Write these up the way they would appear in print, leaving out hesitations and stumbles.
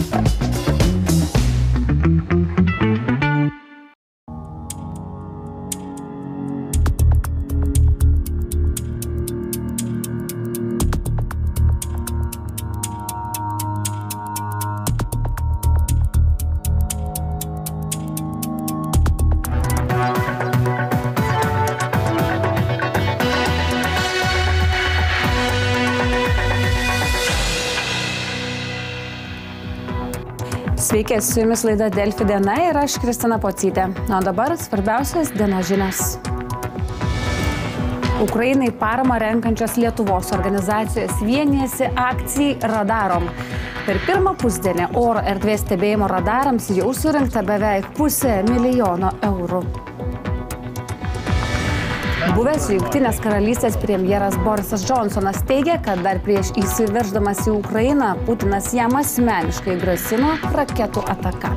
Sveiki, su jumis laida Delfi diena ir aš Kristina Pocytė. O dabar svarbiausias dienos žinios. Ukrainai paramą renkančios Lietuvos organizacijos vienijasi akcijai Radarom. Per pirmą pusdienį oro erdvės stebėjimo radarams jau surinkta beveik 500 000 eurų. Buvęs Jungtinės karalystės premjeras Borisas Džonsonas teigia, kad dar prieš įsiverždamas į Ukrainą, Putinas jam asmeniškai grasino raketų ataka.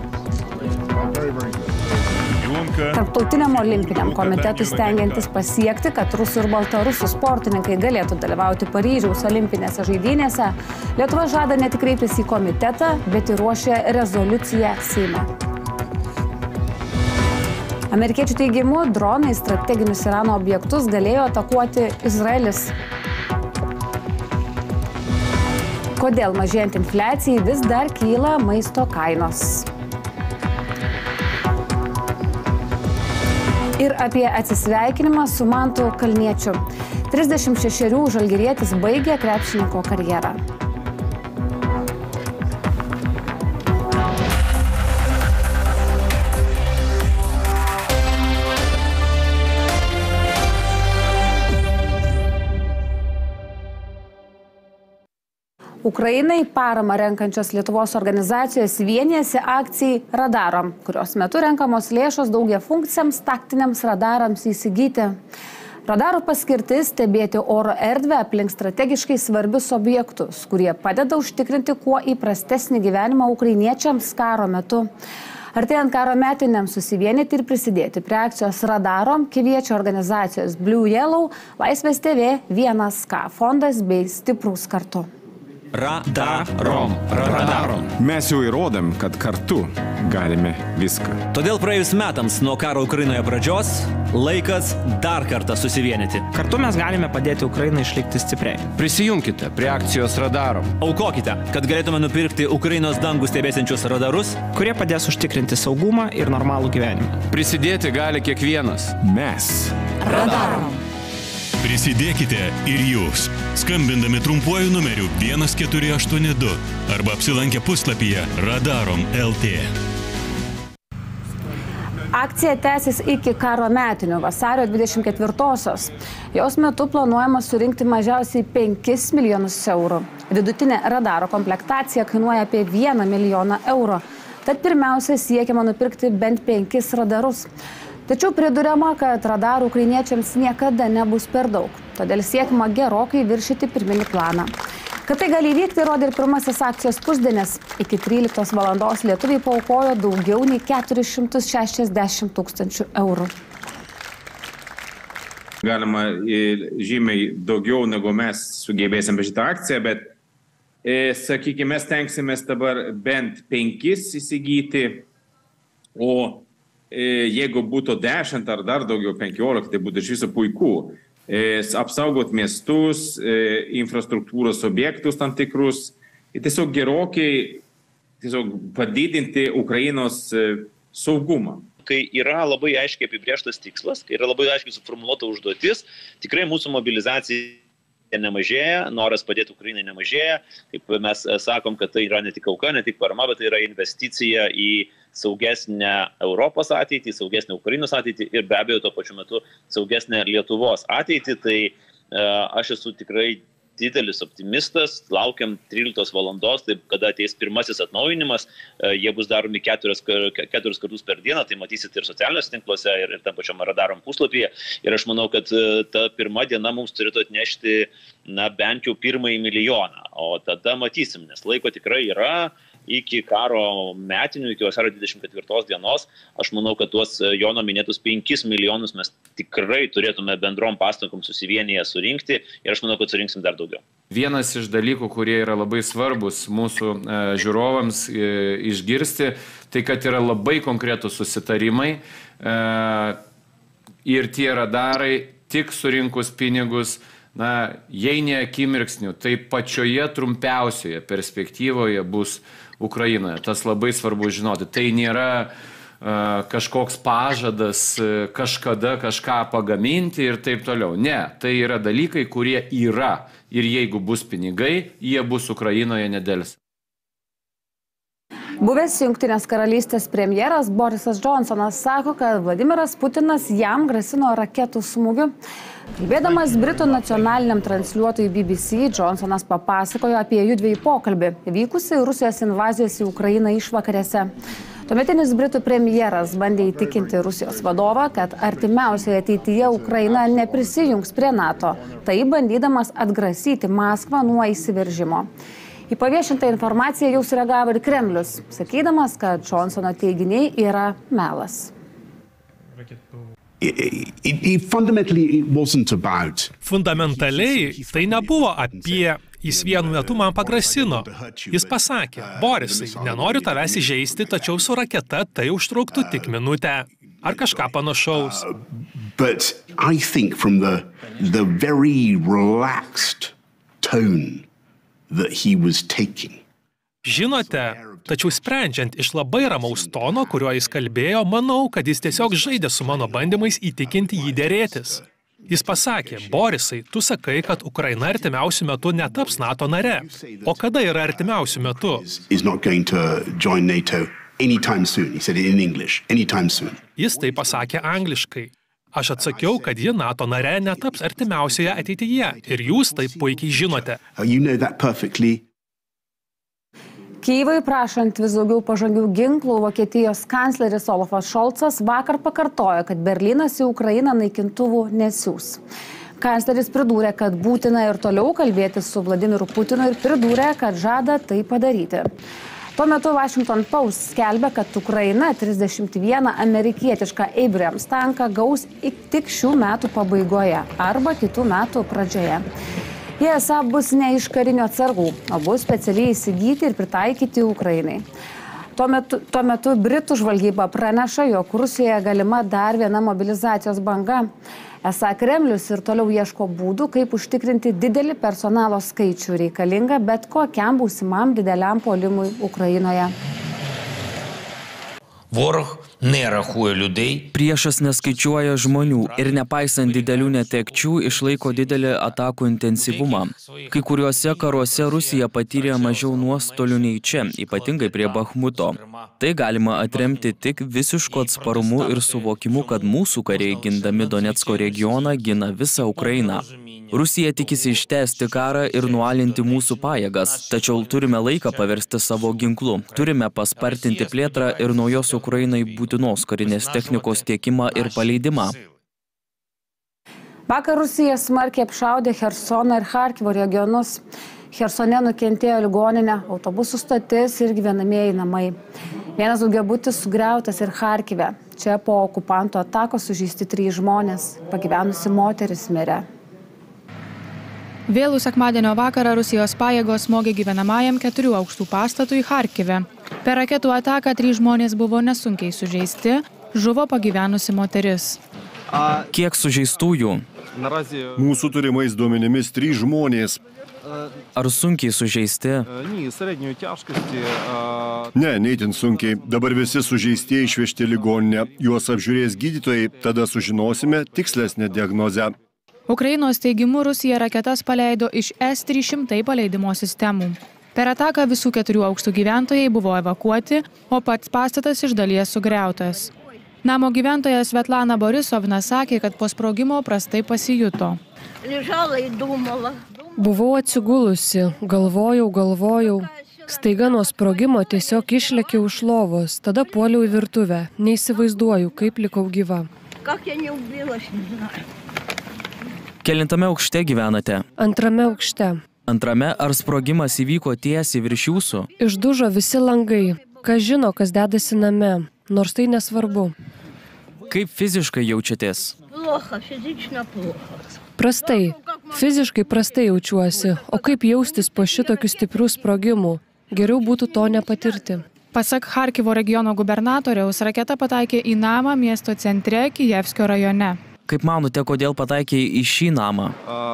Tarptautiniam olimpiniam komitetui stengiantis pasiekti, kad rusų ir baltarusių sportininkai galėtų dalyvauti Paryžiaus olimpinėse žaidynėse, Lietuva žada ne tik kreiptis į komitetą, bet ir ruošia rezoliuciją Seime. Amerikiečių teigimu, dronai strateginius Irano objektus galėjo atakuoti Izraelis. Kodėl mažėjant infliacijai vis dar kyla maisto kainos? Ir apie atsisveikinimą su Mantu Kalniečiu. 36 žalgirietis baigė krepšininko karjerą. Ukrainai paramą renkančios Lietuvos organizacijos vienijasi akcijai Radarom, kurios metu renkamos lėšos daugiafunkciams taktiniams radarams įsigyti. Radarų paskirtis stebėti oro erdvę aplink strategiškai svarbius objektus, kurie padeda užtikrinti kuo įprastesnį gyvenimą ukrainiečiams karo metu. Artėjant karo metiniams susivienyti ir prisidėti prie akcijos Radarom kviečia organizacijos Blue Yellow, Laisvės TV, 1K fondas bei Stiprūs kartu. Radarom. Mes jau įrodėm, kad kartu galime viską. Todėl praėjus metams nuo karo Ukrainoje pradžios, laikas dar kartą susivienyti. Kartu mes galime padėti Ukrainai išlikti stipriai. Prisijunkite prie akcijos Radarom. Aukokite, kad galėtume nupirkti Ukrainos dangų stebėsiančius radarus, kurie padės užtikrinti saugumą ir normalų gyvenimą. Prisidėti gali kiekvienas. Mes. Radarom. Prisidėkite ir jūs, skambindami trumpuoju numeriu 1482 arba apsilankę puslapyje Radarom.lt. Akcija tęsis iki karo metinių vasario 24-osios. Jos metu planuojama surinkti mažiausiai 5 milijonus eurų. Vidutinė radaro komplektacija kainuoja apie 1 milijoną eurų. Tad pirmiausia siekiama nupirkti bent 5 radarus. Tačiau priduriama, kad radarų ukrainiečiams niekada nebus per daug. Todėl siekima gerokai viršyti pirminį planą. Kad tai gali įvykti, rodė ir pirmasis akcijos pusdienis. Iki 13 valandos lietuviai paaukojo daugiau nei 460 000 eurų. Galima žymiai daugiau, negu mes sugebėsim per šitą akciją, bet, sakykime, mes tenksimės dabar bent 5 įsigyti, o jeigu būtų 10 ar dar daugiau 15, tai būtų iš viso puiku. Apsaugot miestus, infrastruktūros objektus tam tikrus ir tiesiog gerokai padidinti Ukrainos saugumą. Kai yra labai aiškiai apibrėžtas tikslas, kai yra labai aiškiai suformuluota užduotis, tikrai mūsų mobilizacija nemažėja, noras padėti Ukrainai nemažėja. Kaip mes sakom, kad tai yra ne tik auka, ne tik parama, bet tai yra investicija į saugesnę Europos ateitį, saugesnę Ukrainos ateitį ir be abejo tuo pačiu metu saugesnę Lietuvos ateitį. Tai aš esu tikrai didelis optimistas, laukiam 13 valandos, tai kada ateis pirmasis atnaujinimas, jie bus daromi 4 kartus per dieną, tai matysit ir socialiniuose tinkluose, ir tam pačiam Radarom puslapyje. Ir aš manau, kad ta pirma diena mums turėtų atnešti bent jau 1 milijoną, o tada matysim, nes laiko tikrai yra. iki karo metinių, iki vasario 24 dienos, aš manau, kad tuos Jono minėtus 5 milijonus mes tikrai turėtume bendrom pastangom susivienyje surinkti ir aš manau, kad surinksim dar daugiau. Vienas iš dalykų, kurie yra labai svarbus mūsų žiūrovams išgirsti, tai kad yra labai konkretus susitarimai ir tie radarai tik surinkus pinigus, jei ne akimirksnių, tai pačioje trumpiausioje perspektyvoje bus Ukrainoje. Tas labai svarbu žinoti. Tai nėra kažkoks pažadas kažkada kažką pagaminti ir taip toliau. Ne, tai yra dalykai, kurie yra. Ir jeigu bus pinigai, jie bus Ukrainoje nedėlis. Buvęs Jungtinės karalystės premjeras Borisas Johnsonas sako, kad Vladimiras Putinas jam grasino raketų smūgiu. Kalbėdamas Britų nacionaliniam transliuotojui BBC, Johnsonas papasakojo apie jųdviejų pokalbį, vykusi Rusijos invazijos į Ukrainą išvakarėse. Tuometinis Britų premjeras bandė įtikinti Rusijos vadovą, kad artimiausioje ateityje Ukraina neprisijungs prie NATO, tai bandydamas atgrasyti Maskvą nuo įsiveržimo. Į paviešintą informaciją jau sureagavo ir Kremlius, sakydamas, kad Johnsono teiginiai yra melas. Fundamentaliai tai nebuvo apie jis vienu metu man pagrasino. Jis pasakė, Borisai, nenoriu tavęs įžeisti, tačiau su raketa tai užtruktų tik minutę. Ar kažką panašaus. But I think from the very relaxed tone that he was taking. Žinote, tačiau sprendžiant iš labai ramaus tono, kuriuo jis kalbėjo, manau, kad jis tiesiog žaidė su mano bandymais įtikinti jį dėrėtis. Jis pasakė, Borisai, tu sakai, kad Ukraina artimiausių metų netaps NATO nare. O kada yra artimiausių metų? Jis tai pasakė angliškai. Aš atsakiau, kad ji NATO nare netaps artimiausioje ateityje. Ir jūs tai puikiai žinote. Kyjivui prašant vis daugiau pažangių ginklų, Vokietijos kancleris Olafas Šolcas vakar pakartojo, kad Berlynas į Ukrainą naikintuvų nesiųs. Kancleris pridūrė, kad būtina ir toliau kalbėti su Vladimiru Putinu ir pridūrė, kad žada tai padaryti. Tuo metu Washington Post skelbia, kad Ukraina 31 amerikietišką Abrams tanką gaus tik šių metų pabaigoje arba kitų metų pradžioje. Jie esą bus ne iš karinių atsargų, o bus specialiai įsigyti ir pritaikyti Ukrainai. Tuo metu Britų žvalgyba praneša, jog Rusijoje galima dar viena mobilizacijos banga. Esą Kremlius ir toliau ieško būdų, kaip užtikrinti didelį personalo skaičių reikalingą bet kokiam būsimam dideliam puolimui Ukrainoje. Priešas neskaičiuoja žmonių ir nepaisant didelių netekčių išlaiko didelį atakų intensyvumą. Kai kuriuose karuose Rusija patyrė mažiau nuostolių nei čia, ypatingai prie Bachmuto. Tai galima atremti tik visišku atsparumu ir suvokimu, kad mūsų kariai gindami Donecko regioną gina visą Ukrainą. Rusija tikisi ištęsti karą ir nualinti mūsų pajėgas, tačiau turime laiką paversti savo ginklu. Turime paspartinti plėtrą ir naujos Ukrainai būtinos karinės technikos tiekimą ir paleidimą. Vakar Rusija smarkiai apšaudė Chersono ir Charkivo regionus. Chersone nukentėjo ligoninė, autobusų stotis ir gyvenamieji namai. Vienas daugiabutis sugriautas ir Charkive. Čia po okupanto atakos sužeisti 3 žmonės, pagyvenusi moteris mirė. Vėlų sekmadienio vakarą Rusijos pajėgos smogė gyvenamajam 4 aukštų pastatui Charkive. Per raketų ataką 3 žmonės buvo nesunkiai sužeisti, žuvo pagyvenusi moteris. Kiek sužeistųjų? Mūsų turimais duomenimis 3 žmonės. Ar sunkiai sužeisti? Ne, neįtin sunkiai. Dabar visi sužeistieji išvežti ligoninę. Juos apžiūrės gydytojai, tada sužinosime tikslesnę diagnozę. Ukrainos teigimu Rusija raketas paleido iš S-300 paleidimo sistemų. Per ataką visų 4 aukštų gyventojai buvo evakuoti, o pats pastatas iš dalies sugriautas. Namo gyventoja Svetlana Borisovna sakė, kad po sprogimo prastai pasijuto. Buvau atsigulusi, galvojau. Staiga nuo sprogimo tiesiog išlėkiau iš lovos, tada puoliau į virtuvę. Neįsivaizduoju, kaip likau gyva. Kelintame aukšte gyvenate? 2 aukšte. Antrame, ar sprogimas įvyko tiesiai virš jūsų? Išdužo visi langai. Kas žino, kas dedasi name, nors tai nesvarbu. Kaip fiziškai jaučiatės? Prastai. Fiziškai prastai jaučiuosi. O kaip jaustis po šitokių stiprių sprogimų? Geriau būtų to nepatirti. Pasak Charkivo regiono gubernatoriaus, raketa pataikė į namą miesto centre Kijevskio rajone. Kaip manote, kodėl pataikė į šį namą?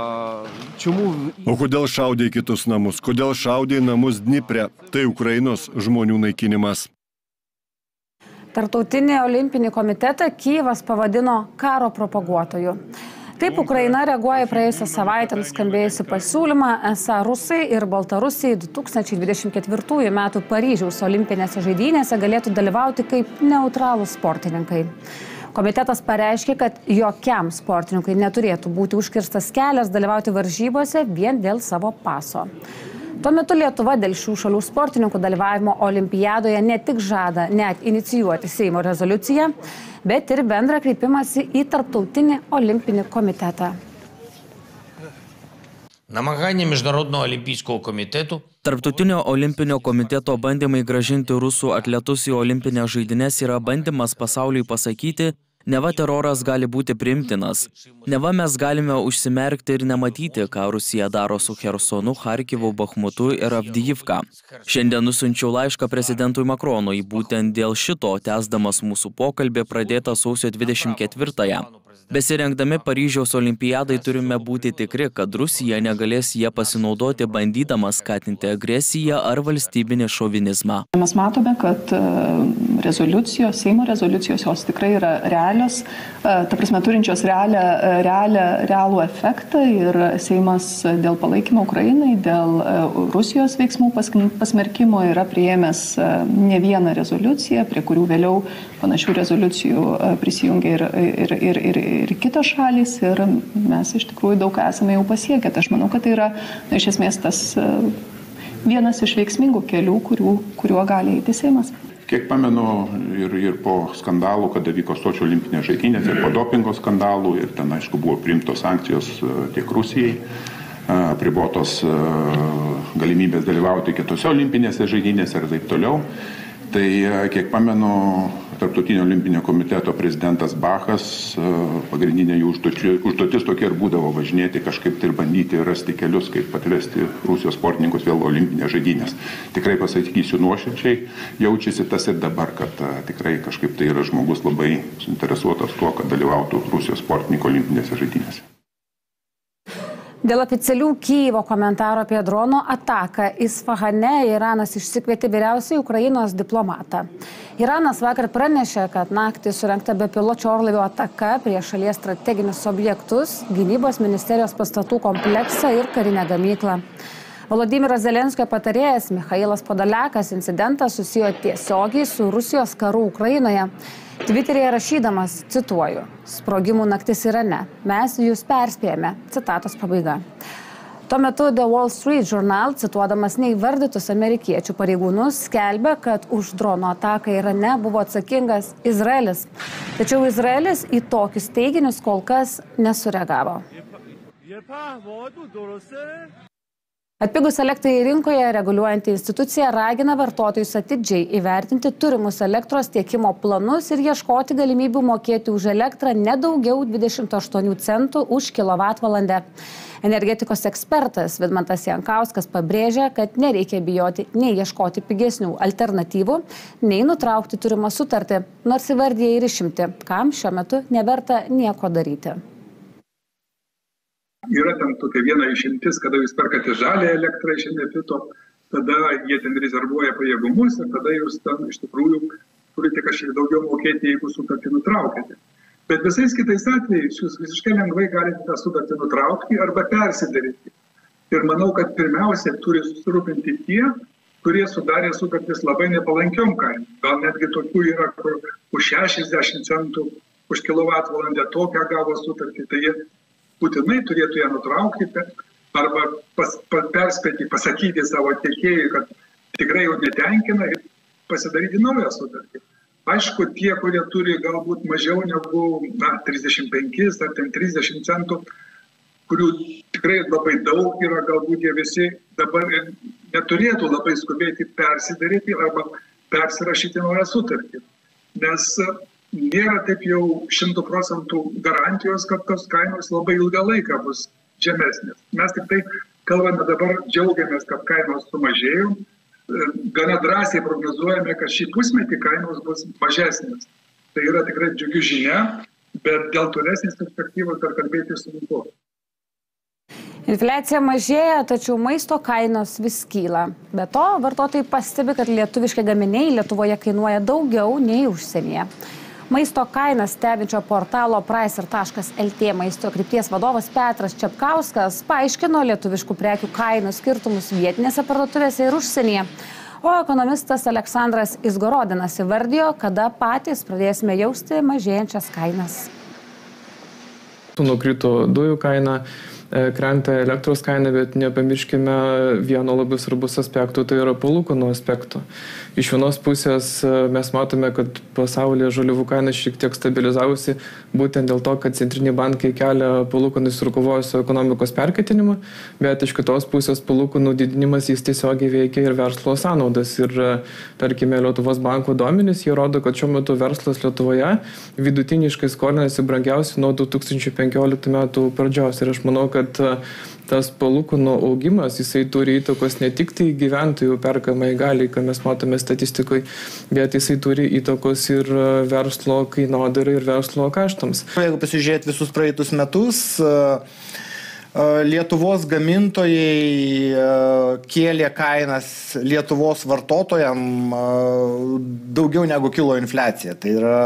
O kodėl šaudė į kitus namus? Kodėl šaudė į namus Dnipre? Tai Ukrainos žmonių naikinimas. Tarptautinį olimpinį komitetą Kijevas pavadino karo propaguotoju. Taip Ukraina reaguoja praėjusią savaitę nuskambėjusi pasiūlymą, esą Rusai ir Baltarusiai 2024 metų Paryžiaus olimpinėse žaidynėse galėtų dalyvauti kaip neutralūs sportininkai. Komitetas pareiškė, kad jokiam sportininkui neturėtų būti užkirstas kelias dalyvauti varžybose vien dėl savo paso. Tuo metu Lietuva dėl šių šalių sportininkų dalyvavimo olimpiadoje ne tik žada net inicijuoti Seimo rezoliuciją, bet ir bendrą kreipimąsi į Tarptautinį olimpinį komitetą. Намагання Міжнародного олімпійського комітету Tarptautinio olimpinio komiteto bandymai grąžinti rusų atletus į olimpinės žaidynes yra bandymas pasauliui pasakyti, neva teroras gali būti priimtinas. Neva mes galime užsimerkti ir nematyti, ką Rusija daro su Chersonu, Charkivu, Bachmutu ir Avdijivka. Šiandien nusiunčiau laišką prezidentui Makronui, būtent dėl šito, tęsdamas mūsų pokalbį pradėtą sausio 24-ąją. Besirengdami Paryžiaus olimpiadai turime būti tikri, kad Rusija negalės jie pasinaudoti bandydama skatinti agresiją ar valstybinį šovinizmą. Mes matome, kad rezoliucijos, Seimo rezoliucijos, jos tikrai yra realios, ta prasme turinčios realų efektą ir Seimas dėl palaikymo Ukrainai, dėl Rusijos veiksmų pasmerkimo yra priėmęs ne vieną rezoliuciją, prie kurių vėliau panašių rezoliucijų prisijungia ir kitos šalys ir mes iš tikrųjų daug esame jau pasiekę. Aš manau, kad tai yra iš esmės tas vienas iš veiksmingų kelių, kuriuo gali eiti Seimas. Kiek pamenu ir po skandalų, kada vyko Sočio olimpinės žaidynės, ir po dopingo skandalų, ir ten, aišku, buvo priimtos sankcijos tiek Rusijai, apribotos galimybės dalyvauti kitose olimpinėse žaidynėse ir taip toliau. Tai, kiek pamenu, Tarptautinio olimpinio komiteto prezidentas Bachas, pagrindinė jų užduotis tokia ir būdavo važinėti kažkaip tai ir bandyti rasti kelius, kaip atvesti Rusijos sportininkus vėl olimpinės žaidynės. Tikrai pasakysiu nuoširdžiai, jaučiasi tas ir dabar, kad tikrai kažkaip tai yra žmogus labai suinteresuotas tuo, kad dalyvautų Rusijos sportininkų olimpinėse žaidynėse. Dėl oficialių Kijevo komentaro apie drono ataką Isfahane Iranas išsikvietė vyriausiai Ukrainos diplomatą. Iranas vakar pranešė, kad naktį surengta bepiločio orlaivio ataka prieš šalies strateginius objektus, gynybos ministerijos pastatų kompleksą ir karinę gamyklą. Volodymyro Zelenskio patarėjas Michailas Podoliakas incidentą susijo tiesiogiai su Rusijos karu Ukrainoje. Twitteryje rašydamas, cituoju, sprogimų naktis Irane, mes jūs perspėjame, citatos pabaiga. Tuo metu The Wall Street Journal, cituodamas neįvardytus amerikiečių pareigūnus, skelbia, kad už drono ataką Irane buvo atsakingas Izraelis. Tačiau Izraelis į tokius teiginius kol kas nesureagavo. Atpigus elektrai rinkoje reguliuojanti institucija ragina vartotojus atidžiai įvertinti turimus elektros tiekimo planus ir ieškoti galimybių mokėti už elektrą nedaugiau 28 centų už kilovatvalandę. Energetikos ekspertas Vidmantas Jankauskas pabrėžia, kad nereikia bijoti nei ieškoti pigesnių alternatyvų, nei nutraukti turimą sutartį, nors įvardija ir išimti, kam šiuo metu neverta nieko daryti. Yra ten tokia viena išimtis, kada jūs perkate žalę elektrą iš Enefito, tada jie ten rezervuoja pajėgumus ir tada jūs ten iš tikrųjų turite kažkiek daugiau mokėti, jeigu sutartį nutraukėte. Bet visais kitais atvejais jūs visiškai lengvai galite tą sutartį nutraukti arba persidaryti. Ir manau, kad pirmiausia turi susirūpinti tie, kurie sudarė sutartis labai nepalankiom kainom. Gal netgi tokių yra, kur už 60 centų už kilovatvalandę tokią gavo sutartį, tai jie būtinai turėtų ją nutraukti arba perspėti, pasakyti savo tiekėjui, kad tikrai jau netenkina ir pasidaryti naują sutartį. Aišku, tie, kurie turi galbūt mažiau negu 35 ar 30 centų, kurių tikrai labai daug yra, galbūt jie visi dabar neturėtų labai skubėti persidaryti arba persirašyti naują sutartį. Nes nėra taip jau 100% garantijos, kad tos kainos labai ilgą laiką bus žemesnės. Mes tik tai kalbame dabar, džiaugiamės, kad kainos sumažėjo. Gana drąsiai prognozuojame, kad šį pusmetį kainos bus mažesnės. Tai yra tikrai džiugi žinia, bet dėl tolesnės perspektyvos dar kalbėti sunku. Infliacija mažėja, tačiau maisto kainos vis kyla. Be to, vartotojai pastebi, kad lietuviški gaminiai Lietuvoje kainuoja daugiau nei užsienyje. Maisto kainas stebinčio portalo Pricer.lt maisto krypties vadovas Petras Čepkauskas paaiškino lietuviškų prekių kainų skirtumus vietinėse parduotuvėse ir užsienyje. O ekonomistas Aleksandras Izgorodinas įvardijo, kada patys pradėsime jausti mažėjančias kainas. Nukrito dujų kaina, krenta elektros kaina, bet nepamirškime vieno labai svarbus aspektų, tai yra palūkanų aspektų. Iš vienos pusės mes matome, kad pasaulyje žaliavų kaina šiek tiek stabilizavosi, būtent dėl to, kad centriniai bankai kelia palūkanus ir kovoja su ekonomikos perkaitinimu, bet iš kitos pusės palūkanų didinimas jis tiesiogiai veikia ir verslo sąnaudas. Ir tarkime, Lietuvos banko duomenys, jie rodo, kad šiuo metu verslas Lietuvoje vidutiniškai skolinasi brangiausiai nuo 2015 metų pradžios. Ir aš manau, kad tas palūkanų augimas, jisai turi įtakos ne tik tai gyventojų perkamai galiai, ką mes matome statistikoje, bet jisai turi įtakos ir verslo kainodarai ir verslo kaštams. Jeigu pasižiūrėt visus praeitus metus, Lietuvos gamintojai kėlė kainas Lietuvos vartotojam daugiau negu kilo infliacija. Tai yra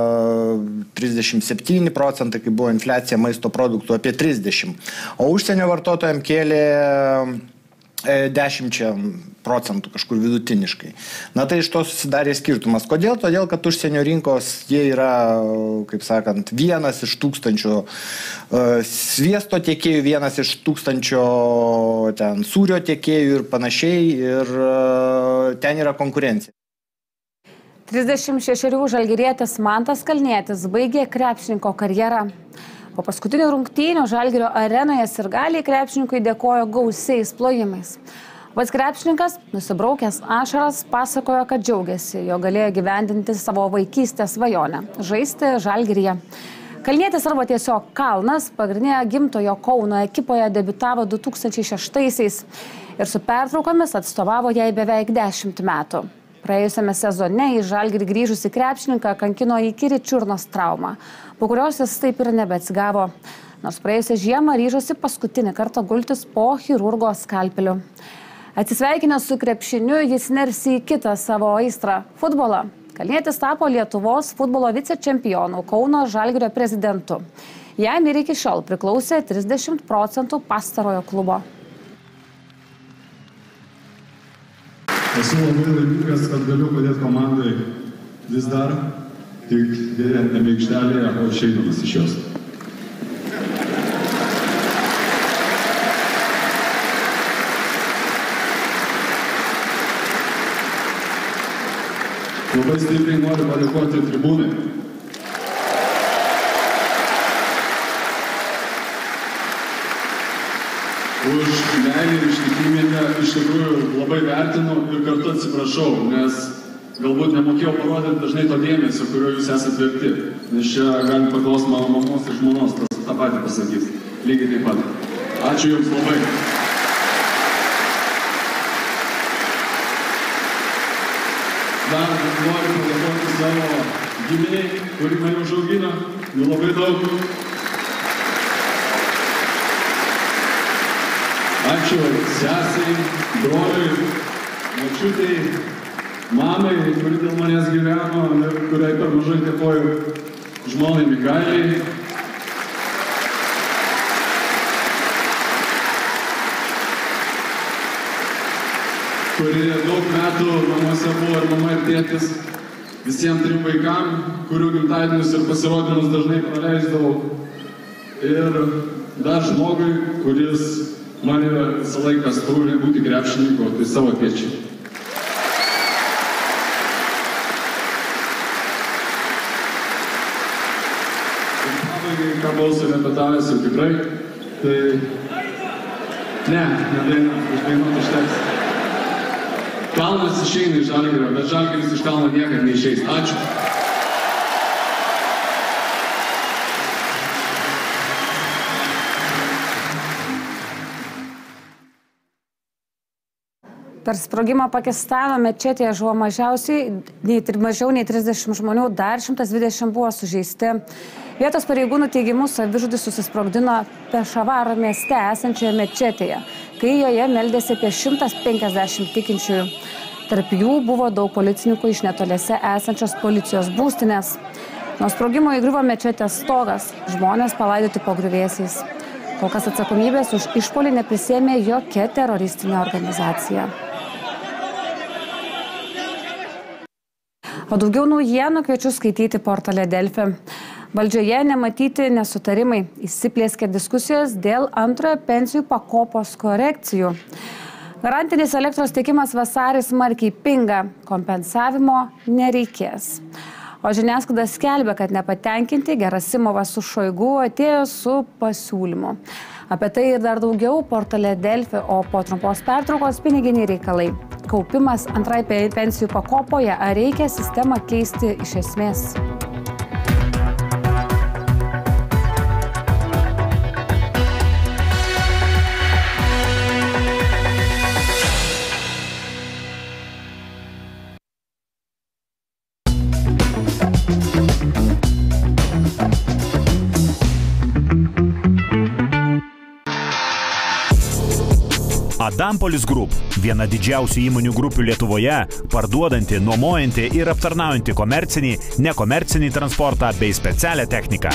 37%, kai buvo infliacija maisto produktų, apie 30%. O užsienio vartotojam kėlė 10% kažkur vidutiniškai. Na tai iš to susidarė skirtumas. Kodėl? Todėl, kad užsienio rinkos jie yra, kaip sakant, vienas iš 1000 sviesto tiekėjų, vienas iš 1000 sūrio tiekėjų ir panašiai, ir ten yra konkurencija. 36 žalgirietis Mantas Kalnietis baigė krepšininko karjerą. Po paskutinių rungtynių Žalgirio arenoje sirgaliai krepšininkui dėkojo gausiais plojimais. Pats krepšininkas, nusibraukęs ašaras, pasakojo, kad džiaugiasi, jo galėjo gyvendinti savo vaikystės svajonę – žaisti Žalgiryje. Kalnietis arba tiesiog Kalnas pagrindinėje gimtojo Kauno ekipoje debiutavo 2006-aisiais ir su pertraukomis atstovavo jai beveik 10 metų. Praėjusiame sezone į Žalgirį grįžusį krepšininką kankino įkyri čiurnos trauma, po kurios jis taip ir nebeatsigavo, nors praėjusią žiemą ryžosi paskutinį kartą gultis po chirurgo skalpeliu. Atsisveikinęs su krepšiniu, jis nersi į kitą savo aistrą – futbolą. Kalnietis tapo Lietuvos futbolo vicečempionų Kauno Žalgirio prezidentu. Jam ir iki šiol priklausė 30% pastarojo klubo. Esu labai laimingas, kad galiu padėti komandai vis dar, tik dėlėtame aikštelėje, o išeidamas iš jos. Labai stipriai noriu padėkoti tribūnai. Už meilę ir ištikimybę iš tikrųjų labai vertinu ir kartu atsiprašau, nes galbūt nemokėjau parodyti dažnai to dėmesio, kurio jūs esate verti. Nes čia galim paklausti mano mamos ir žmonos, tą patį pasakys. Lygiai taip pat. Ačiū jums labai. Dar noriu padėkoti savo giminiai, kuri mane užaugino, jų labai daug. Ačiū sesai, broliui, močiutei, mamai, kuri dėl manęs gyveno ir kuriai per mažai dėkoju žmonai Mikaeliai. Kuri daug metų namuose buvo ir mama ir tėtis, visiems 3 vaikam, kurių gimtadienius ir pasirodymus dažnai praleisdavau. Ir dar žmogui, kuris mane visą laiką stūrė būti krepšininku, tai savo tėčiai. Ir pabaigai, ką buvau surepetavęs ir tikrai Tai išdainuot užteks. Kalnas išeina iš Žalgirio, bet Žalgiris iš kalno niekad neišeis. Ačiū. Per sprogimą Pakistano mečetėje žuvo mažiau nei 30 žmonių, dar 120 buvo sužeisti. Vietos pareigūnų teigimu savižudis susisprogdino Pešavaro mieste esančioje mečetėje, kai joje meldėsi apie 150 tikinčiųjų. Tarp jų buvo daug policininkų iš netoliese esančios policijos būstinės. Nuo sprogimo įgriuvo mečetės stogas, žmonės palaidoti po griuvėsiais. Kol kas atsakomybės už išpuolį neprisėmė jokia teroristinė organizacija. O daugiau naujienų kviečiu skaityti portale Delfi. Valdžioje nematyti nesutarimai, įsiplėskė diskusijos dėl antrojo pensijų pakopos korekcijų. Garantinis elektros tiekimas vasarį smarkiai pinga, kompensavimo nereikės. O žiniasklaida skelbia, kad nepatenkinti Gerasimovas su Šoigu atėjo su pasiūlymu. Apie tai ir dar daugiau portale Delfi, o po trumpos pertraukos piniginiai reikalai. Kaupimas antrai pensijų pakopoje, ar reikia sistemą keisti iš esmės? Adampolis Group – viena didžiausių įmonių grupių Lietuvoje, parduodanti, nuomojanti ir aptarnaujanti komercinį, nekomercinį transportą bei specialią techniką.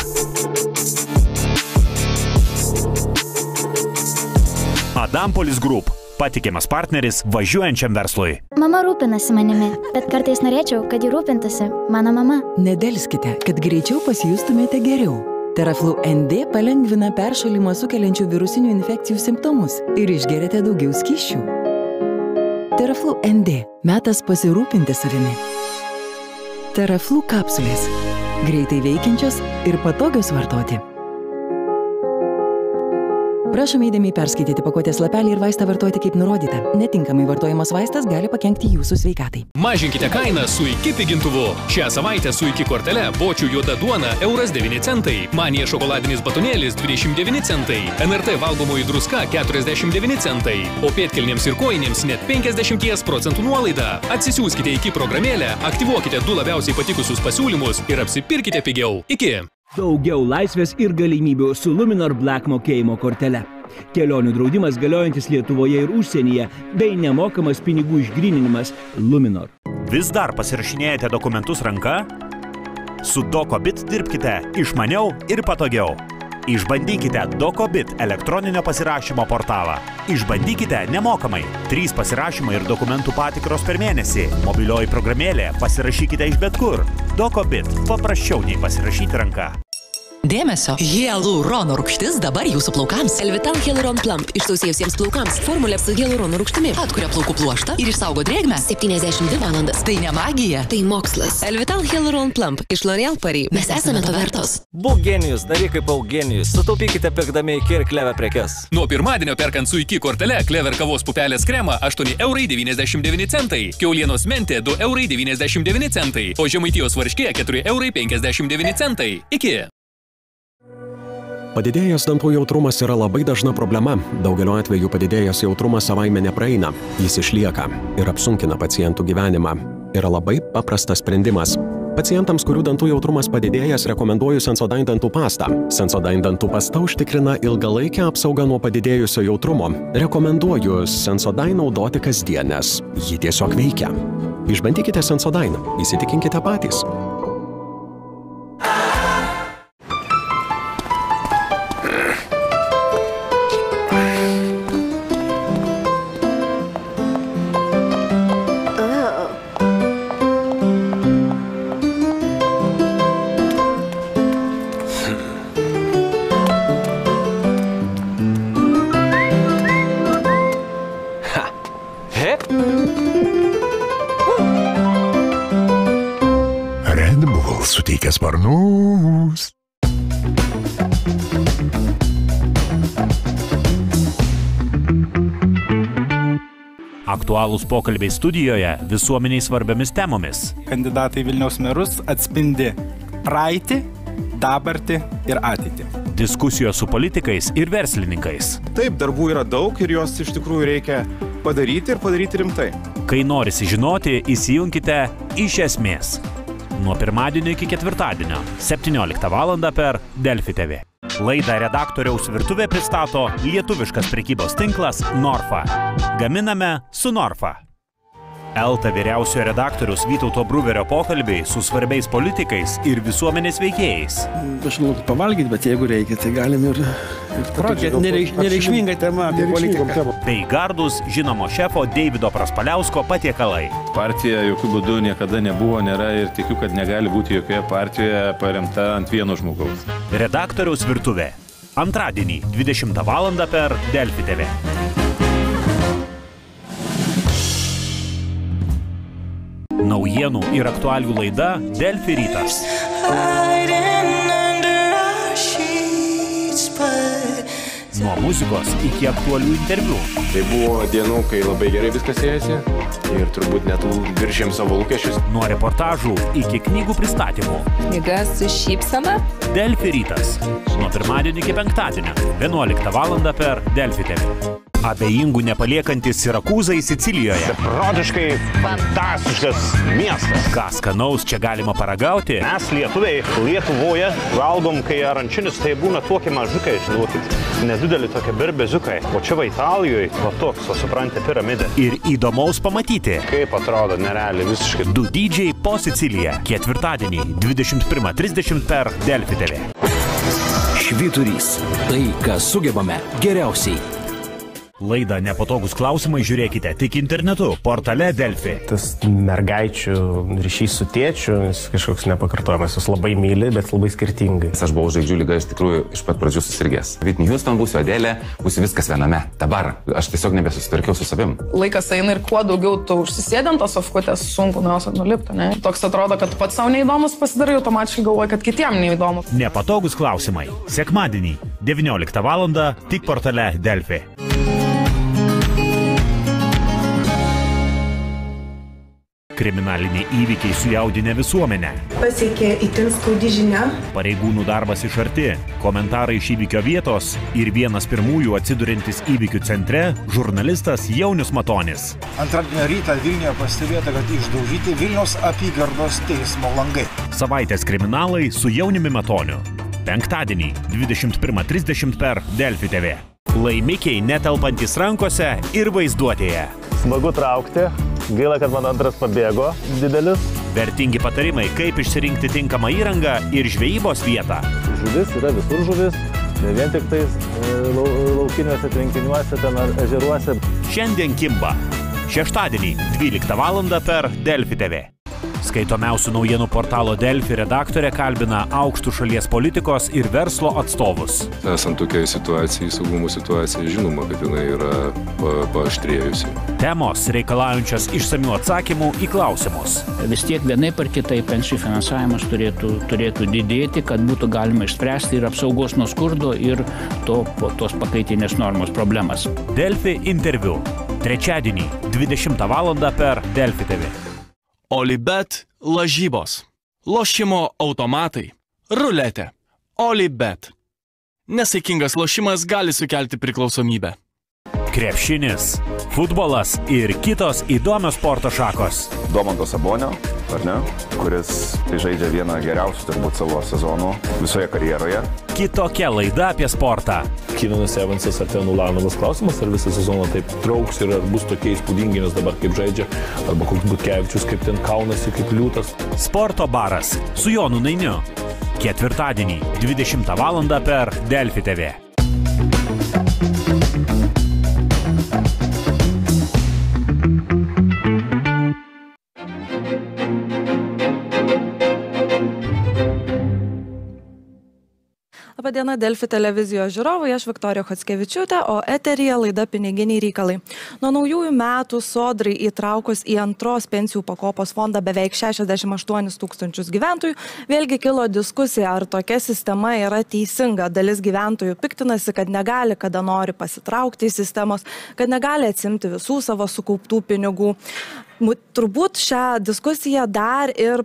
Adampolis Group – patikimas partneris važiuojančiam verslui. Mama rūpinasi manimi, bet kartais norėčiau, kad ji rūpintųsi mano mama. Nedelskite, kad greičiau pasijustumėte geriau. Teraflu ND palengvina peršalimą sukeliančių virusinių infekcijų simptomus ir išgeriate daugiau skysčių. Teraflu ND – metas pasirūpinti savimi. Teraflu kapsulės – greitai veikiančios ir patogios vartoti. Prašome įdėmiai perskaityti pakuotės lapelį ir vaistą vartoti kaip nurodyta. Netinkamai vartojamas vaistas gali pakenkti jūsų sveikatai. Mažinkite kainą su IKI pigintuvu. Šią savaitę su IKI kortele bočių juoda duona €9 centai, Manija šokoladinis batonėlis 29 centai, NRT valgomoji druska 49 centai, o pėdkelnėms ir kojinėms net 50% nuolaida. Atsisiųskite IKI programėlę, aktyvuokite 2 labiausiai patikusius pasiūlymus ir apsipirkite pigiau. IKI. Daugiau laisvės ir galimybių su Luminor Black mokėjimo kortele. Kelionių draudimas galiojantis Lietuvoje ir užsienyje, bei nemokamas pinigų išgryninimas Luminor. Vis dar pasirašinėjate dokumentus ranka? Su DocoBit dirbkite išmaniau ir patogiau. Išbandykite DocoBit elektroninio pasirašymo portalą. Išbandykite nemokamai. 3 pasirašymai ir dokumentų patikros per mėnesį. Mobilioji programėlė, pasirašykite iš bet kur. DocoBit – paprasčiau nei pasirašyti ranka. Dėmesio! Hyalurono rūgštis dabar jūsų plaukams. Elvital Hyaluron Plump išsausėjusiems plaukams. Formulė su hyalurono rūgštimi atkuria plaukų pluoštą ir išsaugo drėgmę 72 valandas. Tai ne magija, tai mokslas. Elvital Hyaluron Plump iš L'Oreal Paris. Mes esame to vertos. Būk genijus, daryk kaip Eugenijus. Sutaupykite pirkdami IKI ir Clever prekes. Nuo pirmadienio perkant su IKI kortele Clever kavos pupelės kremą €8,99 centai, kiaulienos mentė €2,99 centai, o žemaitijos varškė €4,59 centai. IKI. Padidėjęs dantų jautrumas yra labai dažna problema. Daugeliu atveju padidėjęs jautrumas savaime nepraeina. Jis išlieka ir apsunkina pacientų gyvenimą. Yra labai paprastas sprendimas. Pacientams, kurių dantų jautrumas padidėjęs, rekomenduoju Sensodyne dantų pastą. Sensodyne dantų pasta užtikrina ilgalaikę apsaugą nuo padidėjusio jautrumo. Rekomenduoju Sensodyne naudoti kasdien, nes ji tiesiog veikia. Išbandykite Sensodyne, įsitikinkite patys. Red Bull suteikia sparnus. Aktualūs pokalbiai studijoje visuomeniai svarbiomis temomis. Kandidatai Vilniaus merus atspindi praeitį, dabartį ir ateitį. Diskusijos su politikais ir verslininkais. Taip, darbų yra daug ir jos iš tikrųjų reikia padaryti ir padaryti rimtai. Kai norisi žinoti, įsijunkite Iš esmės. Nuo pirmadienio iki ketvirtadienio, 17 val. Per Delfi TV. Laidą Redaktoriaus virtuvė pristato lietuviškas prekybos tinklas Norfa. Gaminame su Norfa. Elta vyriausiojo redaktoriaus Vytauto Bruverio pokalbiai su svarbiais politikais ir visuomenės veikėjais. Aš noriu pavalgyti, bet jeigu reikia, tai galim ir nereikšminga tema apie politiką. Bei gardus žinomo šefo Deivido Praspaliausko patiekalai. Partija jokių būdų niekada nebuvo, nėra ir tikiu, kad negali būti jokioje partijoje paremta ant vieno žmogaus. Redaktoriaus virtuvė. Antradienį, 20 val. Per Delfi TV. Naujienų ir aktualių laida Delfi rytas. Nuo muzikos iki aktualių interviu. Tai buvo dienų, kai labai gerai viskas ėjasi ir turbūt net viršėm savo lūkesčius. Nuo reportažų iki knygų pristatymų. Knyga su šypsena. Delfi rytas. Nuo pirmadienio iki penktadienio, 11 val. Per Delfi TV. Abejingų nepaliekantis Sirakūzai Sicilijoje. Beprotiškai fantastiškas miestas. Ką skanaus čia galima paragauti? Mes lietuviai Lietuvoje valgom, kai arančinis, tai būna tokie mažiukai, žinokit. Nedidelį tokie birbeziukai. O čia va Italijoje, va toks, o suprantate, piramidė. Ir įdomaus pamatyti. Kaip atrodo, nerealiai, visiškai. Du dydžiai po Siciliją. Ketvirtadienį, 21:30 per Delfi TV. Švyturys. Tai, ką sugebame geriausiai. Laidą Nepatogus klausimai žiūrėkite tik internetu, portale Delfi. Tas mergaičių ryšys su tėčiu, jis kažkoks nepakartojamas, jis labai myli, bet labai skirtingai. Aš buvau žvaigždžių lyga iš tikrųjų iš pat pradžių susirgęs. Whitney Houston būsiu Adelė, būsiu viskas viename. Dabar aš tiesiog nebesusitvarkiau su savim. Laikas eina ir kuo daugiau tu užsisėdint tos sofkutės, sunku nuo jos nulipti, ne? Toks atrodo, kad pats savo neįdomus pasidarai, automatiškai galvoji, kad kitiem neįdomu. Nepatogus klausimai. Sekmadienį, 19 val. Tik portale Delfi. Kriminaliniai įvykiai sujaudinę visuomenę. Pasiekė itin skaudi žinia. Pareigūnų darbas iš arti, komentarai iš įvykio vietos ir vienas pirmųjų atsidurintis įvykių centre - žurnalistas Jaunius Matonis. Antradienio rytą Vilniuje pastebėta, kad išdaužyti Vilniaus apygardos teismo langai. Savaitės kriminalai su Jauniumi Matoniu. Penktadienį, 21:30 per Delfi TV. Laimikiai netelpantys rankose ir vaizduotėje. Smagu traukti. Gaila, kad man antras pabėgo didelis. Vertingi patarimai, kaip išsirinkti tinkamą įrangą ir žvejybos vietą. Žuvis yra visur žuvis, ne vien tik tais laukiniuose tvenkiniuose, ten ežeruose. Šiandien kimba. Šeštadienį, 12 val. Per Delfi TV. Skaitomiausių naujienų portalo Delfi redaktorė kalbina aukštų šalies politikos ir verslo atstovus. Esant tokiai situacijai, saugumo situacijai, žinoma, kad jinai yra paaštrėjusi. Temos reikalaujančios išsamių atsakymų į klausimus. Vis tiek vienaip ar kitaip pensijų finansavimas turėtų didėti, kad būtų galima išspręsti ir apsaugos nuo skurdo ir tos pakaitinės normos problemas. Delfi interviu. Trečiadienį, 20 val. Per Delfi TV. Olibet lažybos. Lošimo automatai. Ruletė. Olibet. Nesaikingas lošimas gali sukelti priklausomybę. Krepšinis, futbolas ir kitos įdomios sporto šakos. Domanto Sabonio, ar ne, kuris žaidžia vieną geriausių turbūt savo sezonų visoje karjeroje. Kitokia laida apie sportą. Kynanas Evansas ar ten Ulanovas klausimas, ar visą sezoną taip trauks ir ar bus tokie įspūdingi, nes dabar kaip žaidžia, arba koks Butkevičius kaip ten kaunasi kaip liūtas. Sporto baras su Jonu Nainiu. Ketvirtadienį, 20 val. Per Delfi TV. Labadiena, Delfi televizijos žiūrovai, aš Viktorija Chockevičiūtė, o eteryje laida Piniginiai reikalai. Nuo naujųjų metų Sodrai įtraukus į antros pensijų pakopos fondą beveik 68 000 gyventojų, vėlgi kilo diskusija, ar tokia sistema yra teisinga. Dalis gyventojų piktinasi, kad negali, kada nori pasitraukti į sistemos, kad negali atsimti visų savo sukauptų pinigų. Turbūt šią diskusiją dar ir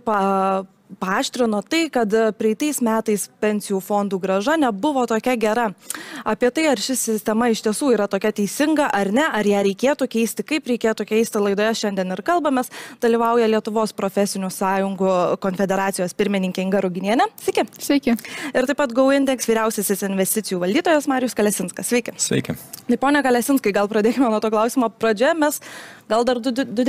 paaštrino tai, kad praeitais metais pensijų fondų grąža nebuvo tokia gera. Apie tai, ar ši sistema iš tiesų yra tokia teisinga ar ne, ar ją reikėtų keisti, kaip reikėtų keisti, laidoje šiandien ir kalbamės. Dalyvauja Lietuvos profesinių sąjungų konfederacijos pirmininkė Inga Ruginienė. Sveiki. Sveiki. Ir taip pat GoIndex vyriausiasis investicijų valdytojas Marijus Kalesinskas. Sveiki. Sveiki. Tai ponia Kalesinskai, gal pradėkime nuo to klausimo pradžioje. Mes gal dar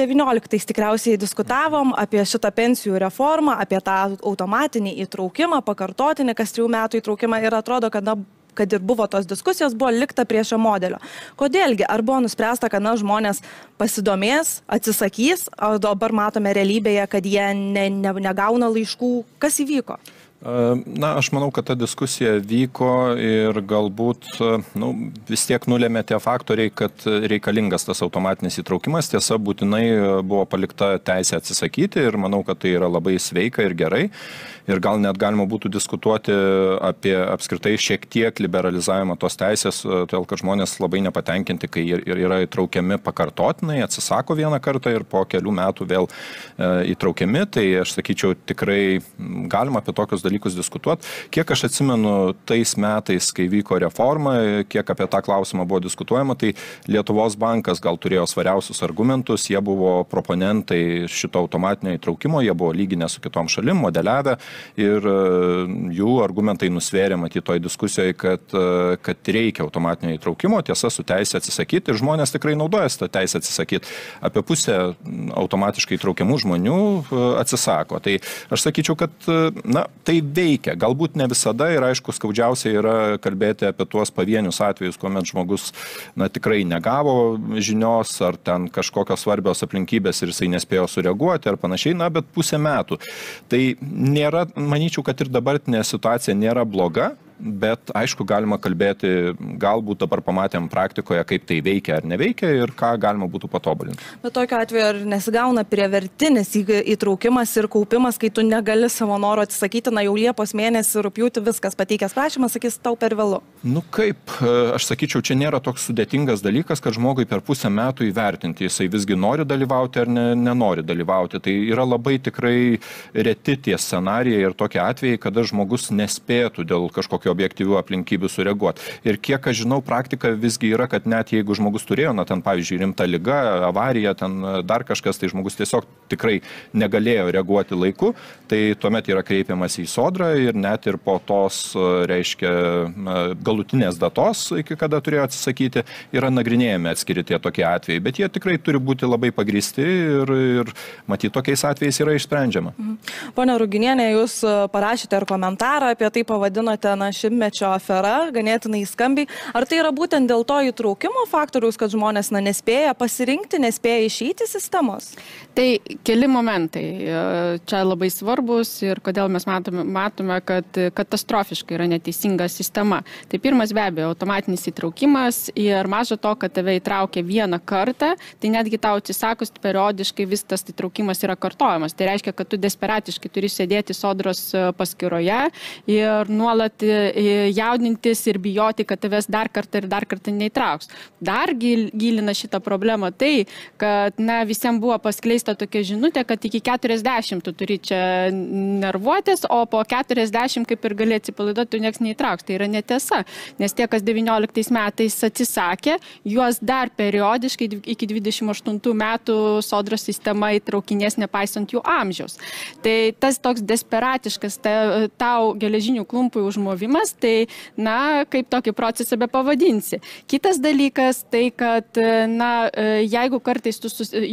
2019 tikriausiai diskutavom apie šitą pensijų reformą, apie tą automatinį įtraukimą, pakartotinį kas 3 metų įtraukimą ir atrodo, kad ir buvo tos diskusijos, buvo likta prie šio modelio. Kodėlgi? Ar buvo nuspręsta, kad žmonės pasidomės, atsisakys, o dabar matome realybėje, kad jie negauna laiškų? Kas įvyko? Na, aš manau, kad ta diskusija vyko ir galbūt vis tiek nulėmė tie faktoriai, kad reikalingas tas automatinis įtraukimas. Tiesa, būtinai buvo palikta teisė atsisakyti ir manau, kad tai yra labai sveika ir gerai. Ir gal net galima būtų diskutuoti apie apskritai šiek tiek liberalizavimą tos teisės, todėl kad žmonės labai nepatenkinti, kai yra įtraukiami pakartotinai, atsisako vieną kartą ir po kelių metų vėl įtraukiami. Tai aš sakyčiau, tikrai galima apie tokius dalykus diskutuoti. Kiek aš atsimenu tais metais, kai vyko reforma, kiek apie tą klausimą buvo diskutuojama, tai Lietuvos bankas gal turėjo svariausius argumentus, jie buvo proponentai šito automatinio įtraukimo, jie buvo lyginę su kitom šalim, modeliavę ir jų argumentai nusvėrė matyti toj diskusijoje, kad reikia automatinio įtraukimo, tiesa, su teisė atsisakyti ir žmonės tikrai naudojasi tą teisę atsisakyti. Apie pusę automatiškai įtraukiamų žmonių atsisako. Tai aš sakyčiau, kad tai veikia. Galbūt ne visada ir aišku, skaudžiausia yra kalbėti apie tuos pavienius atvejus, kuomet žmogus tikrai negavo žinios ar ten kažkokios svarbios aplinkybės ir jisai nespėjo sureaguoti ar panašiai, bet pusę metų. Tai nėra, manyčiau, kad ir dabartinė situacija nėra bloga, bet aišku, galima kalbėti, galbūt dabar pamatėm praktikoje, kaip tai veikia ar neveikia ir ką galima būtų patobulinti. Bet tokiu atveju ar nesigauna prievertinis įtraukimas ir kaupimas, kai tu negali savo noro atsisakyti, jau Liepos mėnesį, rugpjūtį viskas pateikęs prašymas, sakys, tau per vėlu. Kaip, aš sakyčiau, čia nėra toks sudėtingas dalykas, kad žmogui per pusę metų įvertinti, jisai visgi nori dalyvauti ar nenori dalyvauti. Tai yra labai tikrai reti tie scenarijai ir tokie atvejai, kada žmogus nespėtų dėl kažkokio objektyvių aplinkybių sureaguoti. Ir kiek aš žinau, praktika visgi yra, kad net jeigu žmogus turėjo, ten pavyzdžiui, rimta liga, avarija, ten dar kažkas, tai žmogus tiesiog tikrai negalėjo reaguoti laiku, tai tuomet yra kreipiamas į Sodrą ir net ir po tos, reiškia, galutinės datos, iki kada turėjo atsisakyti, yra nagrinėjami atskiri tie tokie atvejai. Bet jie tikrai turi būti labai pagristi ir matyti, tokiais atvejais yra išsprendžiama. Pone Ruginienė, jūs parašėte ir komentarą apie tai, pavadinote šimtmečio afera, ganėtinai skambiai. Ar tai yra būtent dėl to įtraukimo faktoriaus, kad žmonės nespėja pasirinkti, nespėja išeiti sistemos? Tai keli momentai čia labai svarbus ir kodėl mes matome, kad katastrofiškai yra neteisinga sistema. Tai pirmas be abejo, automatinis įtraukimas ir maža to, kad tave įtraukia vieną kartą, tai netgi tau atsisakus periodiškai vis tas įtraukimas yra kartojamas. Tai reiškia, kad tu desperatiškai turi sėdėti Sodros paskyroje ir nuolat jaudintis ir bijoti, kad tavęs dar kartą neįtrauks. Dar gilina šitą problemą tai, kad visiems buvo paskleista tokia žinutė, kad iki 40 tu turi čia nervuotis, o po 40 kaip ir gali atsipalaiduoti, tu nieks neįtrauks. Tai yra netiesa, nes tie, kas 19 metais atsisakė, juos dar periodiškai iki 28 metų Sodros sistema įtraukinės nepaisant jų amžiaus. Tai tas toks desperatiškas tau geležinių klumpų užmovimas, tai, kaip tokį procesą be pavadinsi. Kitas dalykas, tai, kad, jeigu kartais tu jau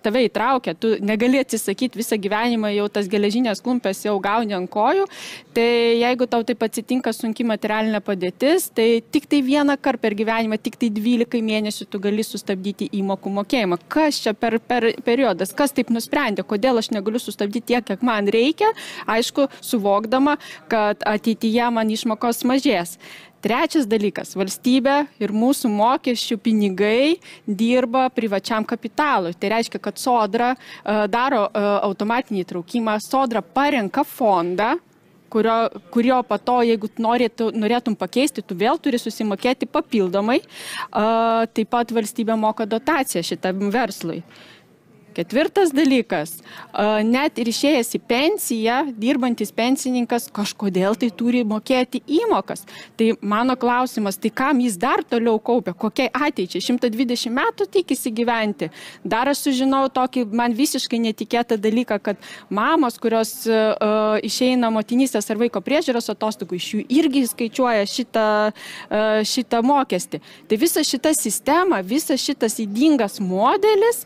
tave įtraukia, tu negali atsisakyti visą gyvenimą, jau tas geležinės klumpės jau gauni ant kojų, tai jeigu tau taip atsitinka sunki materialinė padėtis, tai tik tai vieną kartą per gyvenimą, tik tai 12 mėnesių tu gali sustabdyti įmokų mokėjimą. Kas čia per periodas, kas taip nusprendė, kodėl aš negaliu sustabdyti tiek, kiek man reikia, aišku, suvokdama, kad ateityje man išmokos mažės. Trečias dalykas, valstybė ir mūsų mokesčių pinigai dirba privačiam kapitalui. Tai reiškia, kad Sodra daro automatinį įtraukimą, Sodra parenka fondą, kurio po to, jeigu norėtum pakeisti, tu vėl turi susimokėti papildomai. Taip pat valstybė moka dotaciją šitam verslui. Ketvirtas dalykas, net ir išėjęs į pensiją, dirbantis pensininkas kažkodėl tai turi mokėti įmokas. Tai mano klausimas, tai kam jis dar toliau kaupia, kokiai ateičiai, 120 metų tikisi gyventi. Dar aš sužinau tokį man visiškai netikėtą dalyką, kad mamos, kurios išeina motinystės ar vaiko priežiūros atostogų, iš jų irgi skaičiuoja šitą mokestį. Tai visa šita sistema, visas šitas ydingas modelis,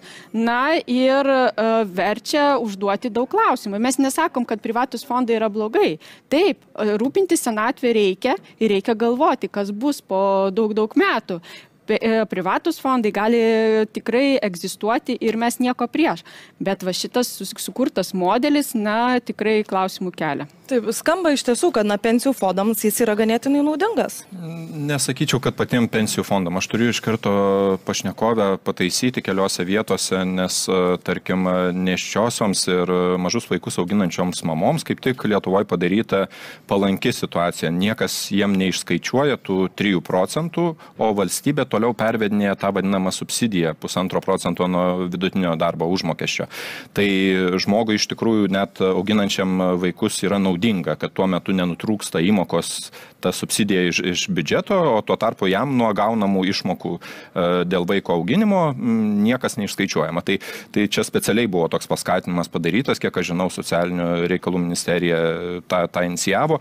ir verčia užduoti daug klausimų. Mes nesakom, kad privatus fondai yra blogai. Taip, rūpinti senatvę reikia ir reikia galvoti, kas bus po daug metų. Privatus fondai gali tikrai egzistuoti ir mes nieko prieš. Bet va šitas sukurtas modelis, tikrai klausimų kelia. Taip, skamba iš tiesų, kad pensijų fondams jis yra ganėtinai naudingas. Nesakyčiau, kad patiem pensijų fondam. Aš turiu iš karto pašnekovę pataisyti keliose vietose, nes, tarkim, nėščiosioms ir mažus vaikus auginančioms mamoms kaip tik Lietuvoje padaryta palanki situacija. Niekas jiem neišskaičiuoja tų 3%, o valstybė toliau pervedinėja tą vadinamą subsidiją 1,5% nuo vidutinio darbo užmokesčio. Tai žmogui iš tikrųjų net auginančiam vaikus yra naudinga, kad tuo metu nenutrūksta įmokos ta subsidija iš biudžeto, o tuo tarpu jam nuo gaunamų išmokų dėl vaiko auginimo niekas neišskaičiuojama. Tai čia specialiai buvo toks paskatinimas padarytas, kiek aš žinau, socialinių reikalų ministerija tą inicijavo.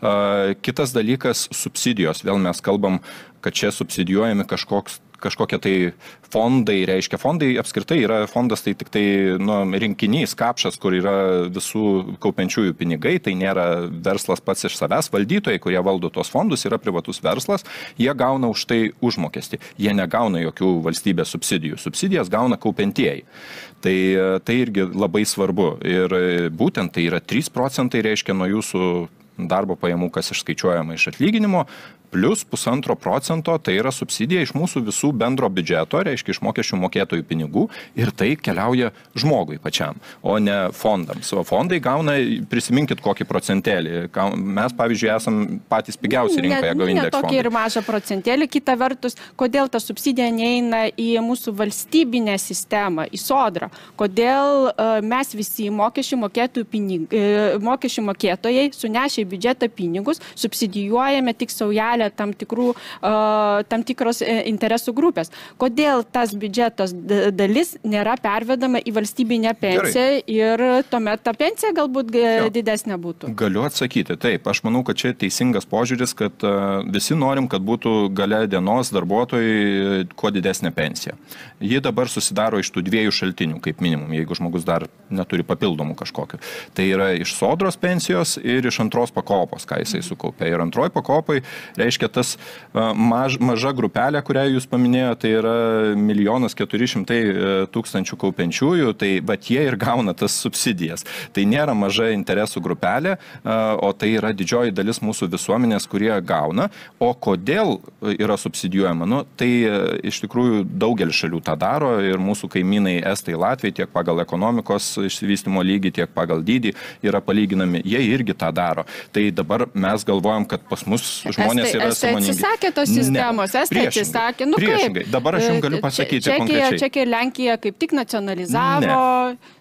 Kitas dalykas - subsidijos. Vėl mes kalbam, kad čia subsidijuojami kažkokie tai fondai, reiškia fondai apskritai yra fondas, tai tik tai rinkinys, kapšas, kur yra visų kaupiančiųjų pinigai, tai nėra verslas pats iš savęs, valdytojai, kurie valdo tos fondus, yra privatus verslas, jie gauna už tai užmokestį, jie negauna jokių valstybės subsidijų, subsidijas gauna kaupiantieji. Tai irgi labai svarbu ir būtent tai yra 3%, reiškia nuo jūsų darbo pajamų, kas išskaičiuojama iš atlyginimo, plus 1,5%, tai yra subsidija iš mūsų visų bendro biudžeto, reiškia iš mokesčių mokėtojų pinigų ir tai keliauja žmogui pačiam, o ne fondams. O fondai gauna, prisiminkit kokį procentėlį. Mes, pavyzdžiui, esam patys pigiausi rinkoje go indeks fondai. Ne tokį ir mažą procentėlį, kita vertus, kodėl ta subsidija neina į mūsų valstybinę sistemą, į Sodrą, kodėl mes visi mokesčių mokėtojai sunešę į biudžetą pinigus, subsidijuojame tik saujelę tam tikros interesų grupės. Kodėl tas biudžetos dalis nėra pervedama į valstybinę pensiją ir tuomet ta pensija galbūt didesnė būtų? Galiu atsakyti. Taip, aš manau, kad čia teisingas požiūris, kad visi norim, kad būtų gale dienos darbuotojai kuo didesnė pensija. Ji dabar susidaro iš tų dviejų šaltinių, kaip minimum, jeigu žmogus dar neturi papildomų kažkokių. Tai yra iš Sodros pensijos ir iš antros pakopos, ką jisai sukaupė. Ir antroji pakopai reiškia tas maža grupelė, kurią jūs paminėjote, tai yra 1 400 000 kaupiančiųjų, tai bet jie ir gauna tas subsidijas. Tai nėra maža interesų grupelė, o tai yra didžioji dalis mūsų visuomenės, kurie gauna. O kodėl yra subsidijuojama? Tai iš tikrųjų daugelis šalių tą daro ir mūsų kaimynai Estai, Latviai tiek pagal ekonomikos išsivystymo lygį, tiek pagal dydį yra palyginami. Jie irgi tą daro. Tai dabar mes galvojam, kad pas mus žmonės yra sąmoningi. Atsisakė tos sistemos, Estai atsisakė. Priešingai. Dabar aš jums galiu pasakyti konkrečiai. Čekija ir Lenkija kaip tik nacionalizavo.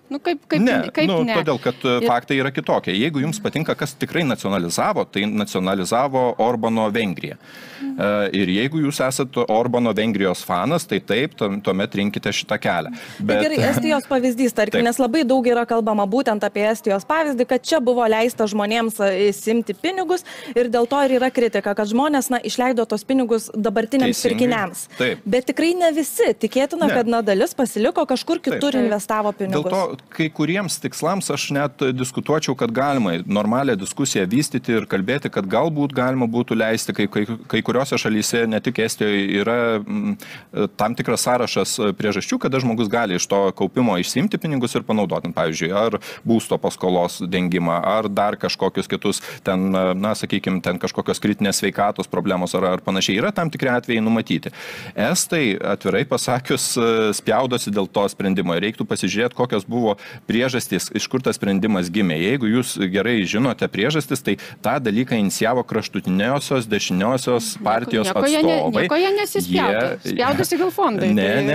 Kaip ne? Todėl, kad faktai yra kitokie. Jeigu jums patinka, kas tikrai nacionalizavo, tai nacionalizavo Orbano Vengrija. Ir jeigu jūs esate Orbano Vengrijos fanas, tai taip, tuomet rinkite šitą kelią. Bet gerai, Estijos pavyzdys, tarkim, nes labai daug yra kalbama būtent apie Estijos pavyzdį, kad čia buvo leista žmonėms įsimti pinigus ir dėl to ir yra kritika, kad žmonės išleido tos pinigus dabartiniams pirkiniams. Bet tikrai ne visi. Tikėtina, kad dalis pasiliko kažkur kitur investavo pinigus. Dėl to, kai kuriems tikslams aš net diskutuočiau, kad galima normalią diskusiją vystyti ir kalbėti, kad galbūt galima būtų leisti, kai kuriuose šalyse, ne tik Estijoje, yra tam tikras sąrašas priežasčių, kada žmogus gali iš to kaupimo išsiimti pinigus ir panaudoti. Pavyzdžiui, ar būsto paskolos dengimą, ar dar kažkokius kitus, ten, sakykime, ten kažkokios kritinės sveikatos problemos ar panašiai. Yra tam tikri atvejai numatyti. Estai, atvirai pasakius, spjaudosi dėl to sprendimo. Reiktų pasižiūrėti, kokios buvo priežastys, iš kur tas sprendimas gimė. Jeigu jūs gerai žinote priežastis, tai tą dalyką inicijavo kraštutiniosios, dešiniosios partijos atstovai. Nieko jie nesispjaudo. Spjaudosi gal fondai.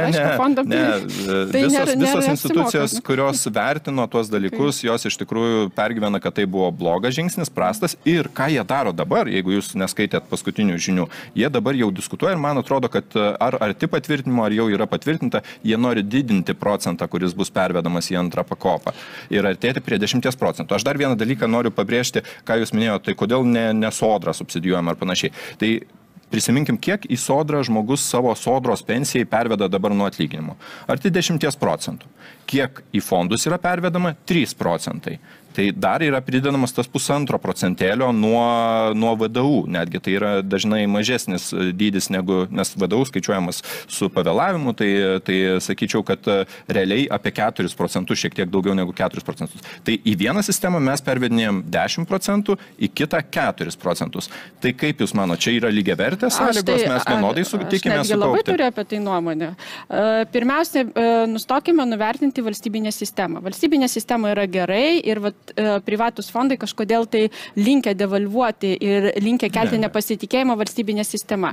Visos institucijos, kurios vertino tuos dalykus, jos iš tikrųjų pergyvena, kad tai buvo blogas žingsnis, prastas. Ir ką jie daro dabar, jeigu jūs neskaitėt paskutinių žinių, jie dabar jau diskutuoja ir man atrodo, kad ar arti patvirtinimo, ar jau yra patvirtinta, jie nori didinti procentą, kuris bus pervedamas į antrą pakopą. Ir artėti prie 10%. Aš dar vieną dalyką noriu pabrėžti, ką jūs minėjote, tai kodėl ne sodrą subsidijuojam ar panašiai. Tai prisiminkim, kiek į sodrą žmogus savo sodros pensijai perveda dabar nuo atlyginimo. Arti 10%. Kiek į fondus yra pervedama? 3%. Tai dar yra pridedamas tas 1,5% nuo VDU. Netgi tai yra dažnai mažesnis dydis negu, nes VDU skaičiuojamas su pavėlavimu, tai sakyčiau, kad realiai apie 4%, šiek tiek daugiau negu 4%. Tai į vieną sistemą mes pervedinėjom 10%, į kitą 4%. Tai kaip jūs mano, čia yra lygiavertės sąlygos, mes vienodai tikime sukaupti? Aš labai turiu apie tai nuomonę. Pirmiausia, nustokime nuvertinti valstybinę sistemą. Valstybinė sistema yra gerai ir privatus fondai kažkodėl tai linkę devalvuoti ir linkę kelti nepasitikėjimą valstybinė sistema.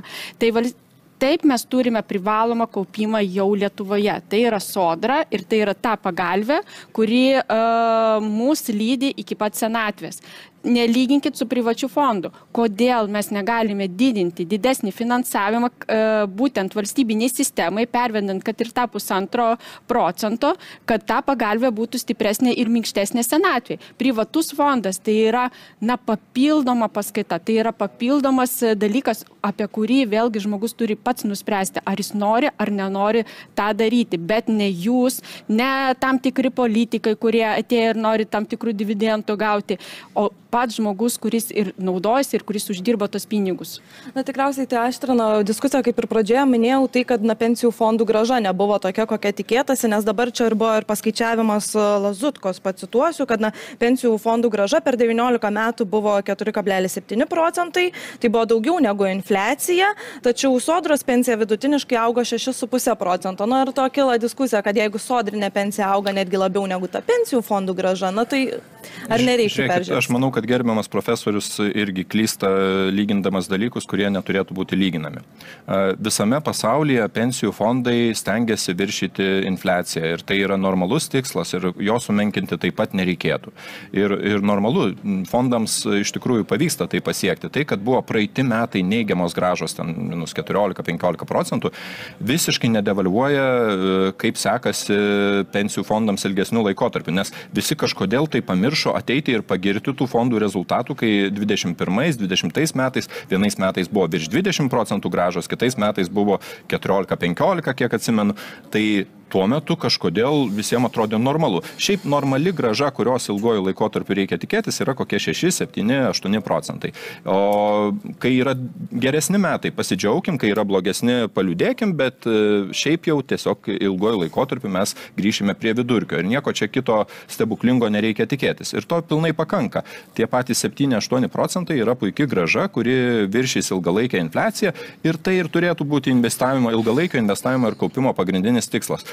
Taip mes turime privalomą kaupimą jau Lietuvoje. Tai yra sodra ir tai yra ta pagalvė, kuri mūsų lydi iki pat senatvės. Nelyginkit su privačiu fondu. Kodėl mes negalime didinti didesnį finansavimą būtent valstybiniai sistemai, pervedant, kad ir tą 1,5%, kad ta pagalbė būtų stipresnė ir minkštesnė senatvė. Privatus fondas tai yra papildoma paskaita, tai yra papildomas dalykas, apie kurį vėlgi žmogus turi pats nuspręsti, ar jis nori ar nenori tą daryti, bet ne jūs, ne tam tikri politikai, kurie atėjo ir nori tam tikrų dividendų gauti, o pats žmogus, kuris ir naudojasi ir kuris uždirba tos pinigus. Tikriausiai tai aštrina diskusiją, kaip ir pradžioje minėjau, tai, kad pensijų fondų grąža nebuvo tokia, kokia tikėtasi, nes dabar čia ir buvo ir paskaičiavimas Lazutkos, pacituosiu, kad pensijų fondų grąža per 19 metų buvo 4,7%, tai buvo daugiau negu infliacija, tačiau sodros pensija vidutiniškai augo 6,5%. Ir to kila diskusija, kad jeigu sodrinė pensija auga netgi labiau negu ta pensijų fondų grąža, tai ar nereikia peržiūrėti? Aš manau, kad gerbiamas profesorius irgi klysta lygindamas dalykus, kurie neturėtų būti lyginami. Visame pasaulyje pensijų fondai stengiasi viršyti infliaciją ir tai yra normalus tikslas ir jo sumenkinti taip pat nereikėtų. Ir normalu, fondams iš tikrųjų pavyksta tai pasiekti. Tai, kad buvo praeiti metai neigiamos grąžos, ten minus 14-15%, visiškai nedevalvuoja, kaip sekasi pensijų fondams ilgesnių laikotarpių, nes visi kažkodėl tai pamiršo ateiti ir pagirti tų fondų rezultatų, kai 21-20 metais, vienais metais buvo virš 20% grąžos, kitais metais buvo 14-15, kiek atsimenu, tai tuo metu kažkodėl visiems atrodė normalu. Šiaip normali grąža, kurios ilgojų laikotarpių reikia tikėtis, yra kokie 6, 7, 8%. O kai yra geresni metai, pasidžiaugim, kai yra blogesni, paliūdėkim, bet šiaip jau tiesiog ilgojų laikotarpių mes grįšime prie vidurkio ir nieko čia kito stebuklingo nereikia tikėtis. Ir to pilnai pakanka. Tie patys 7-8% yra puikia grąža, kuri viršys ilgalaikę infliaciją ir tai ir turėtų būti ilgalaikio investavimo ir kaupimo pagrindinis tikslas.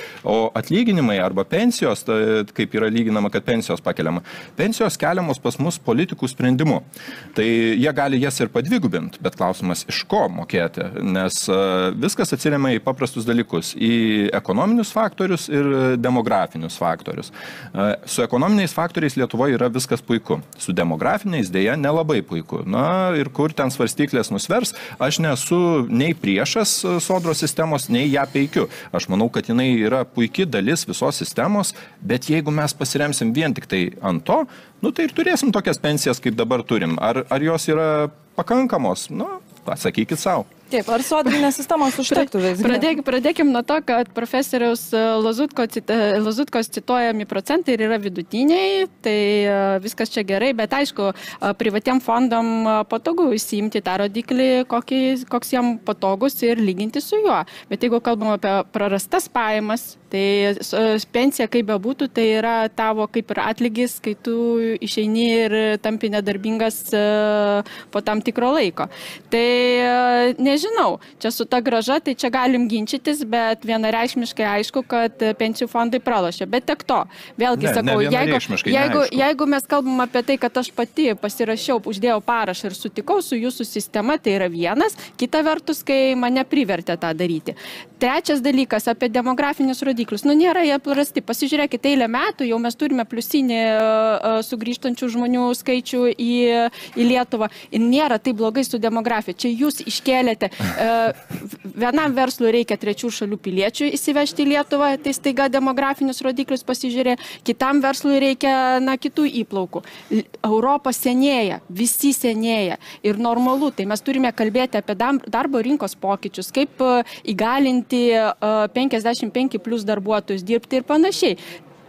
O atlyginimai arba pensijos, kaip yra lyginama, kad pensijos pakeliama. Pensijos keliamos pas mus politikų sprendimu. Tai jie gali jas ir padvigubinti, bet klausimas, iš ko mokėti, nes viskas atsiremia į paprastus dalykus, į ekonominius faktorius ir demografinius faktorius. Su ekonominiais faktoriais Lietuvoje yra viskas puiku, su demografiniais dėja nelabai puiku. Na ir kur ten svarstyklės nusvers, aš nesu nei priešas sodros sistemos, nei ją peikiu. Aš manau, kad jinai yra puiki dalis visos sistemos, bet jeigu mes pasiremsim vien tik tai ant to, nu tai ir turėsim tokias pensijas, kaip dabar turim. Ar jos yra pakankamos? Nu, atsakykit savo. Taip, ar sodrinės sistemos užtektų visgi? Pradėkim nuo to, kad profesoriaus Lazutkos cituojami procentai ir yra vidutiniai, tai viskas čia gerai, bet aišku, privatiem fondam patogu įsiimti tą rodiklį, koks jam patogus ir lyginti su juo. Bet jeigu kalbam apie prarastas pajamas, tai pensija kaip bebūtų, tai yra tavo kaip ir atlygis, kai tu išeini ir tampi nedarbingas po tam tikro laiko. Tai nežinau, čia su ta grąža, tai čia galim ginčytis, bet vienareikšmiškai aišku, kad pensijų fondai pralošia. Bet tik to. Vėlgi sakau, jeigu mes kalbam apie tai, kad aš pati pasirašiau, uždėjau parašą ir sutikau su jūsų sistema, tai yra vienas, kita vertus, kai mane privertė tą daryti. Trečias dalykas apie demografinius rodiklius. Nu, nėra jie prarasti. Pasižiūrėkite, eilę metų jau mes turime pliusinį sugrįžtančių žmonių skaičių į Lietuvą. Ir nėra taip blogai su demografija. Čia jūs iškėlėte. Vienam verslui reikia trečių šalių piliečių įsivežti į Lietuvą, tai staiga demografinius rodiklius pasižiūrė. Kitam verslui reikia kitų įplaukų. Europa senėja, visi senėja. Ir normalu, tai mes turime kalbėti apie darbo rinkos pokyčius, kaip įgalinti 55 plus darbuotojus dirbti ir panašiai.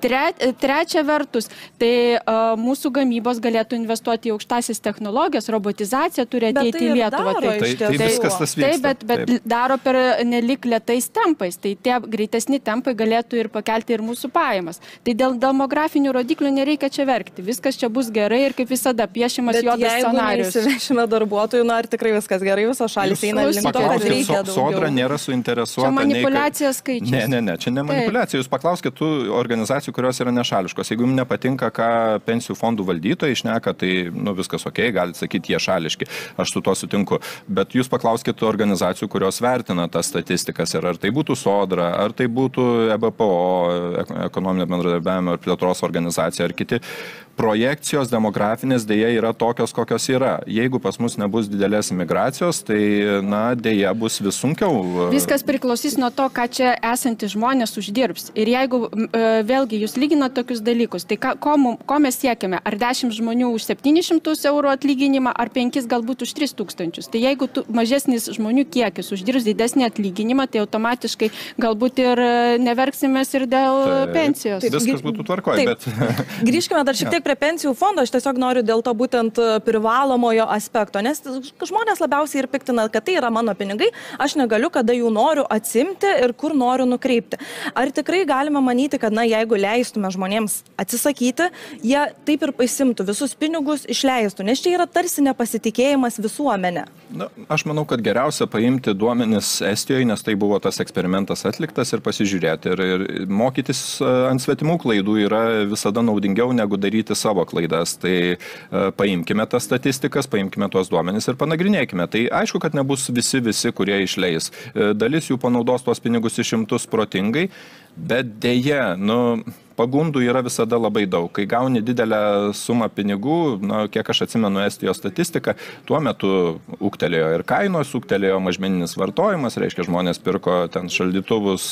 Trečia vertus, tai mūsų gamybos galėtų investuoti į aukštasias technologijas, robotizacija turi ateiti į Lietuvą. Tai viskas tas vyksta. Bet daro per nelik lėtais tempais, tai tie greitesni tempai galėtų ir pakelti ir mūsų pajamas. Tai dėl demografinių rodiklių nereikia čia verkti, viskas čia bus gerai ir kaip visada piešimas juodas scenarijus. Bet jeigu neįsivešime darbuotojų, ar tikrai viskas gerai, visos šalis eina link to, kad reikia daugiau. Sodra nėra suinteresuota. Čia manipulacija skaičius. Ne, čia ne manipulacija. Jūs paklauskite tų organizacijų, kurios yra nešališkos. Jeigu jums nepatinka, ką pensijų fondų valdytojai šneka, tai viskas ok, galite sakyti, jie šališki. Aš su tuo sutinku. Bet jūs paklauskite organizacijų, kurios vertina tas statistikas. Ir ar tai būtų Sodra, ar tai būtų EBPO, ekonominio bendradarbiavimo ir plėtros organizacija, ar kiti. Projekcijos demografinės dėja yra tokios, kokios yra. Jeigu pas mus nebus didelės imigracijos, tai dėja bus vis sunkiau. Viskas priklausys nuo to, ką čia esantys žmonės uždirbs. Ir jeigu vėlgi jūs lyginat tokius dalykus, tai ko mes siekiame? Ar 10 žmonių už 700 eurų atlyginimą, ar 5 galbūt už 3000. Tai jeigu mažesnis žmonių kiekis uždirbs didesnį atlyginimą, tai automatiškai galbūt ir neverksimės ir dėl pensijos. Viskas būtų tvarkoje, bet... Grįžkime dar šiek tiek prie pensijų fondo, aš tiesiog noriu dėl to būtent privalomojo aspekto, nes žmonės labiausiai ir piktina, kad tai yra mano pinigai, aš negaliu, kada jų noriu atsimti ir kur noriu nukreipti. Ar tikrai galime manyti, kad jeigu leistume žmonėms atsisakyti, jie taip ir pasimtų, visus pinigus išleistų, nes čia yra tarsi nepasitikėjimas visuomenė. Aš manau, kad geriausia paimti duomenis Estijoje, nes tai buvo tas eksperimentas atliktas ir pasižiūrėti. Ir mokytis ant svetimų klaidų yra visada naudingiau negu daryti savo klaidas. Tai paimkime tas statistikas, paimkime tuos duomenis ir panagrinėkime. Tai aišku, kad nebus visi, kurie išleis. Dalis jų panaudos tuos pinigus išimtus protingai, bet dėja, pagundų yra visada labai daug. Kai gauni didelę sumą pinigų, kiek aš atsimenu Estijos statistiką, tuo metu ūgtelėjo ir kainos, ūgtelėjo mažmeninis vartojimas, reiškia žmonės pirko ten šaldytuvus,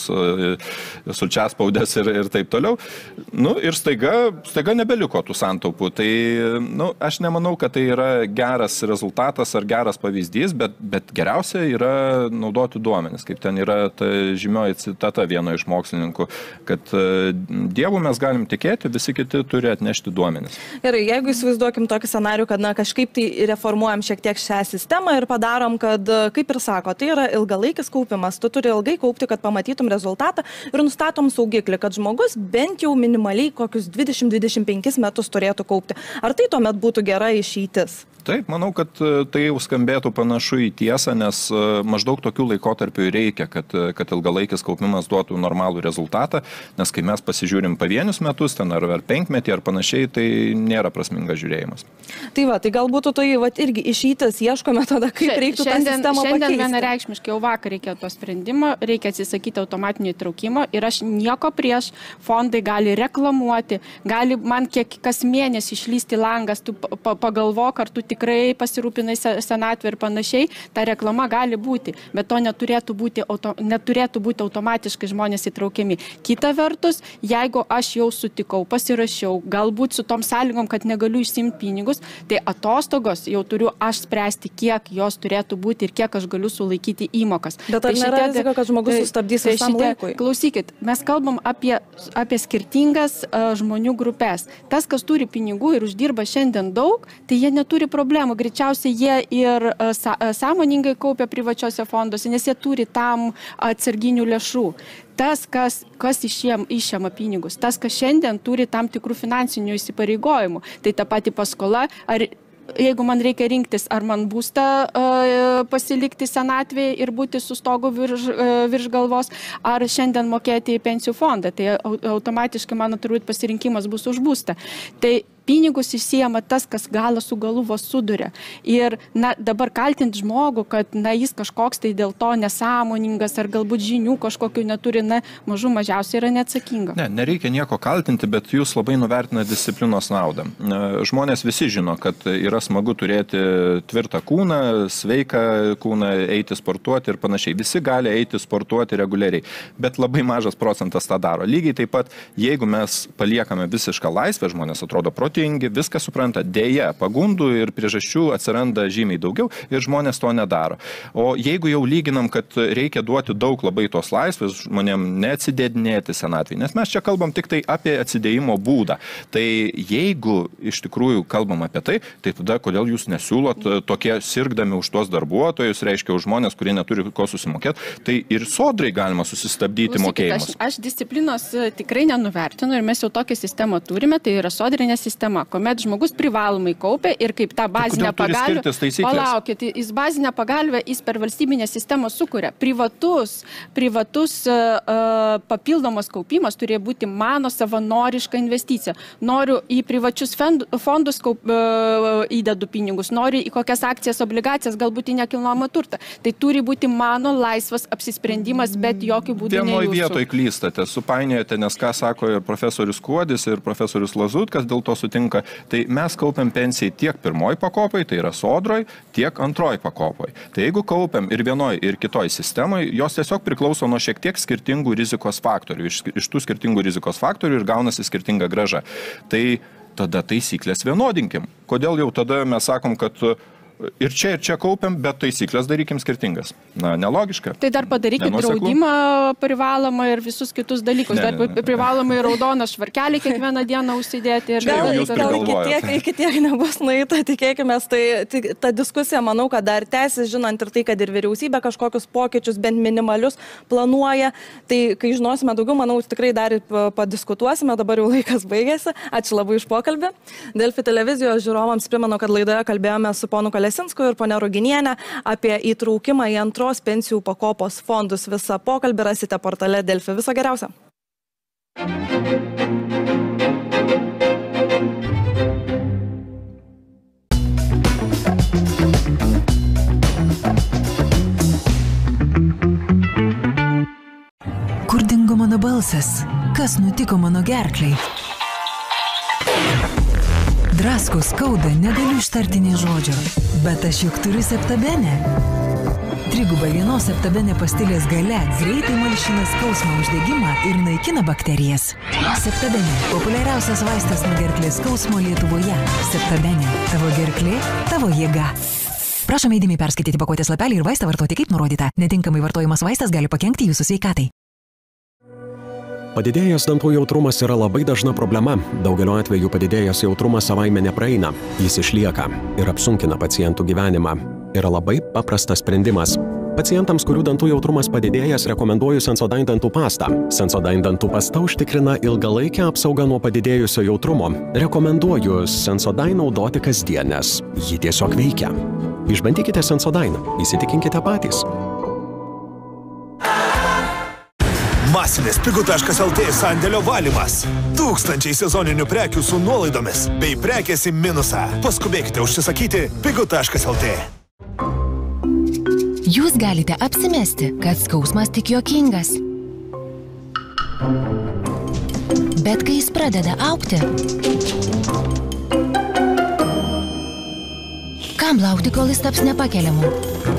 sulčiaspaudės ir taip toliau. Ir staiga nebeliko tų santaupų. Tai aš nemanau, kad tai yra geras rezultatas ar geras pavyzdys, bet geriausia yra naudoti duomenis. Kaip ten yra ta žymioji citata vieno iš mokslininkų, kad Dievu mes galim tikėti, visi kiti turi atnešti duomenis. Gerai, jeigu įsivaizduokim tokį scenarių, kad kažkaip tai reformuojam šiek tiek šią sistemą ir padarom, kad, kaip ir sako, tai yra ilgalaikis kaupimas, tu turi ilgai kaupti, kad pamatytum rezultatą ir nustatom saugiklį, kad žmogus bent jau minimaliai kokius 20-25 metus turėtų kaupti. Ar tai tuomet būtų gera išeitis? Taip, manau, kad tai jau skambėtų panašu į tiesą, nes maždaug tokių laikotarpių reikia, kad ilgalaikis kaupimas duotų normalų rezultatą, nes kai mes pasižiūrim pavienius metus, ten ar penkmetį ar panašiai, tai nėra prasmingas žiūrėjimas. Tai va, tai galbūt tai irgi išeitis ieškome tada, kaip reiktų tą sistemą pakeisti. Šiandien vienareikšmiškai jau vakar reikėjo to sprendimo, reikia atsisakyti automatinio įtraukimo ir aš nieko prieš, fondai gali reklamuoti, gali man kas mėnesį išlysti langas, tu pagalvok, ar tu tikrai pasirūpinai senatvę ir panašiai, ta reklama gali būti, bet to neturėtų būti automatiškai žmonės įtraukiami. Kita vertus, jeigu aš jau sutikau, pasirašiau, galbūt su tom sąlygom, kad negaliu išsimti pinigus, tai atostogos jau turiu aš spręsti, kiek jos turėtų būti ir kiek aš galiu sulaikyti įmokas. Bet ar nėra rizika, kad žmogus sustabdys visam laikui? Klausykit, mes kalbam apie skirtingas žmonių grupės. Tas, kas turi pinigų ir uždirba šiandien daug, tai jie neturi problemų. Greičiausiai jie ir sąmoningai kaupia privačiose fonduose, nes jie turi tam atsarginių lėšų. Tas, kas išėma pinigus, tas, kas šiandien turi tam tikrų finansinių įsipareigojimų, tai ta pati paskola, ar jeigu man reikia rinktis, ar man būstą pasilikti senatvėje ir būti su stogu virš galvos, ar šiandien mokėti į pensijų fondą, tai automatiškai mano turbūt pasirinkimas bus už būstą. Tai pinigus išsiema tas, kas galą su galu vos suduria. Ir dabar kaltinti žmogų, kad jis kažkoks tai dėl to nesąmoningas ar galbūt žinių kažkokių neturi, mažų mažiausiai yra neatsakinga. Nereikia nieko kaltinti, bet jūs labai nuvertina disciplinos naudą. Žmonės visi žino, kad yra smagu turėti tvirtą kūną, sveiką kūną, eiti sportuoti ir panašiai. Visi gali eiti sportuoti reguliariai, bet labai mažas procentas tą daro. Lygiai taip pat, jeigu mes paliekame visišką laisvę, žmonės atrodo protingi, viską supranta, dėja, pagundų ir priežasčių atsiranda žymiai daugiau ir žmonės to nedaro. O jeigu jau lyginam, kad reikia duoti daug labai tos laisvės, žmonėm neatsidėdinėti senatvėje, nes mes čia kalbam tik tai apie atsidėjimo būdą. Tai jeigu iš tikrųjų kalbam apie tai tada kodėl jūs nesiūlot tokie sirgdami už tuos darbuotojus, reiškia už žmonės, kurie neturi ko susimokėti, tai ir sodrai galima susistabdyti mokėjimus. Aš disciplinos tikrai nenuvertinu ir mes jau tokią sistemą turime, tai yra sodrinė sistema, kuomet žmogus privalomai kaupia ir kaip tą bazinę pagalbę. Palaukit, jis bazinę pagalbę jis per valstybinę sistemą sukuria. Privatus papildomas kaupimas turėjo būti mano savanoriška investicija. Noriu į privačius fondus įdedu pinigus, noriu į kokias akcijas, obligacijas, galbūt į nekilnojamą turtą. Tai turi būti mano laisvas apsisprendimas, bet jokių būdų ne jūsų. Vienoje vietoje klystate, supainiojate, nes ką sako ir profesorius Kuodis, ir profesorius Lazutkas dėl to sutinka. Tai mes kaupiam pensijai tiek pirmoji pakopai, tai yra sodroj, tiek antroji pakopai. Tai jeigu kaupiam ir vienoj, ir kitoj sistemoje, jos tiesiog priklauso nuo šiek tiek skirtingų rizikos faktorių. Iš tų skirtingų rizikos faktorių ir gaunasi skirtinga grąža. Tai tada taisyklės vienodinkim. Kodėl jau tada mes sakom, kad ir čia kaupiam, bet taisyklės darykim skirtingas. Nelogiška. Tai dar padarykit draudimą privalomą ir visus kitus dalykus. Dar privalomai raudoną švarkelį kiekvieną dieną užsidėti. Gal iki tiek nebus nueita, tikėkime. Tai ta diskusija, manau, kad dar tęsis, žinant ir tai, kad ir vyriausybė kažkokius pokyčius, bent minimalius planuoja. Tai kai žinosime daugiau, manau, tikrai dar padiskutuosime. Dabar jau laikas baigėsi. Ačiū labai už pokalbį. Delfi televizijos žiūrovams primenu, kad laidoje kalbėjome su ponu Kolesinsku ir ponia Ruginienė apie įtraukimą į antros pensijų pakopos fondus. Visą pokalbį rasite portale Delfi. Viso geriausio. Kur dingo mano balsas? Kas nutiko mano gerklei? Drasko skauda, negaliu ištarti nė žodžio. Bet aš juk turiu Septabenę. Trigubai vienos Septabenė pastilės gale greitai malšina skausmą, uždegimą ir naikina bakterijas. Septabenė – populiariausias vaistas nuo gerklės skausmo Lietuvoje. Septabenė – tavo gerklė, tavo jėga. Prašome įdėmiai perskaityti pakuotės lapelį ir vaistą vartoti kaip nurodyta. Netinkamai vartojimas vaistas gali pakenkti jūsų sveikatai. Padidėjęs dantų jautrumas yra labai dažna problema. Daugeliu atveju padidėjęs jautrumas savaime nepraeina. Jis išlieka ir apsunkina pacientų gyvenimą. Yra labai paprastas sprendimas. Pacientams, kurių dantų jautrumas padidėjęs, rekomenduoju Sensodyne dantų pastą. Sensodyne dantų pasta užtikrina ilgalaikę apsaugą nuo padidėjusio jautrumo. Rekomenduoju Sensodyne naudoti kasdien, nes ji tiesiog veikia. Išbandykite Sensodyne, įsitikinkite patys. Masinis Pigu.lt sandėlio valymas. Tūkstančiai sezoninių prekių su nuolaidomis bei prekės į minusą. Paskubėkite užsisakyti Pigu.lt. Jūs galite apsimesti, kad skausmas tik juokingas. Bet kai jis pradeda augti, kam laukti, kol jis taps nepakeliamu?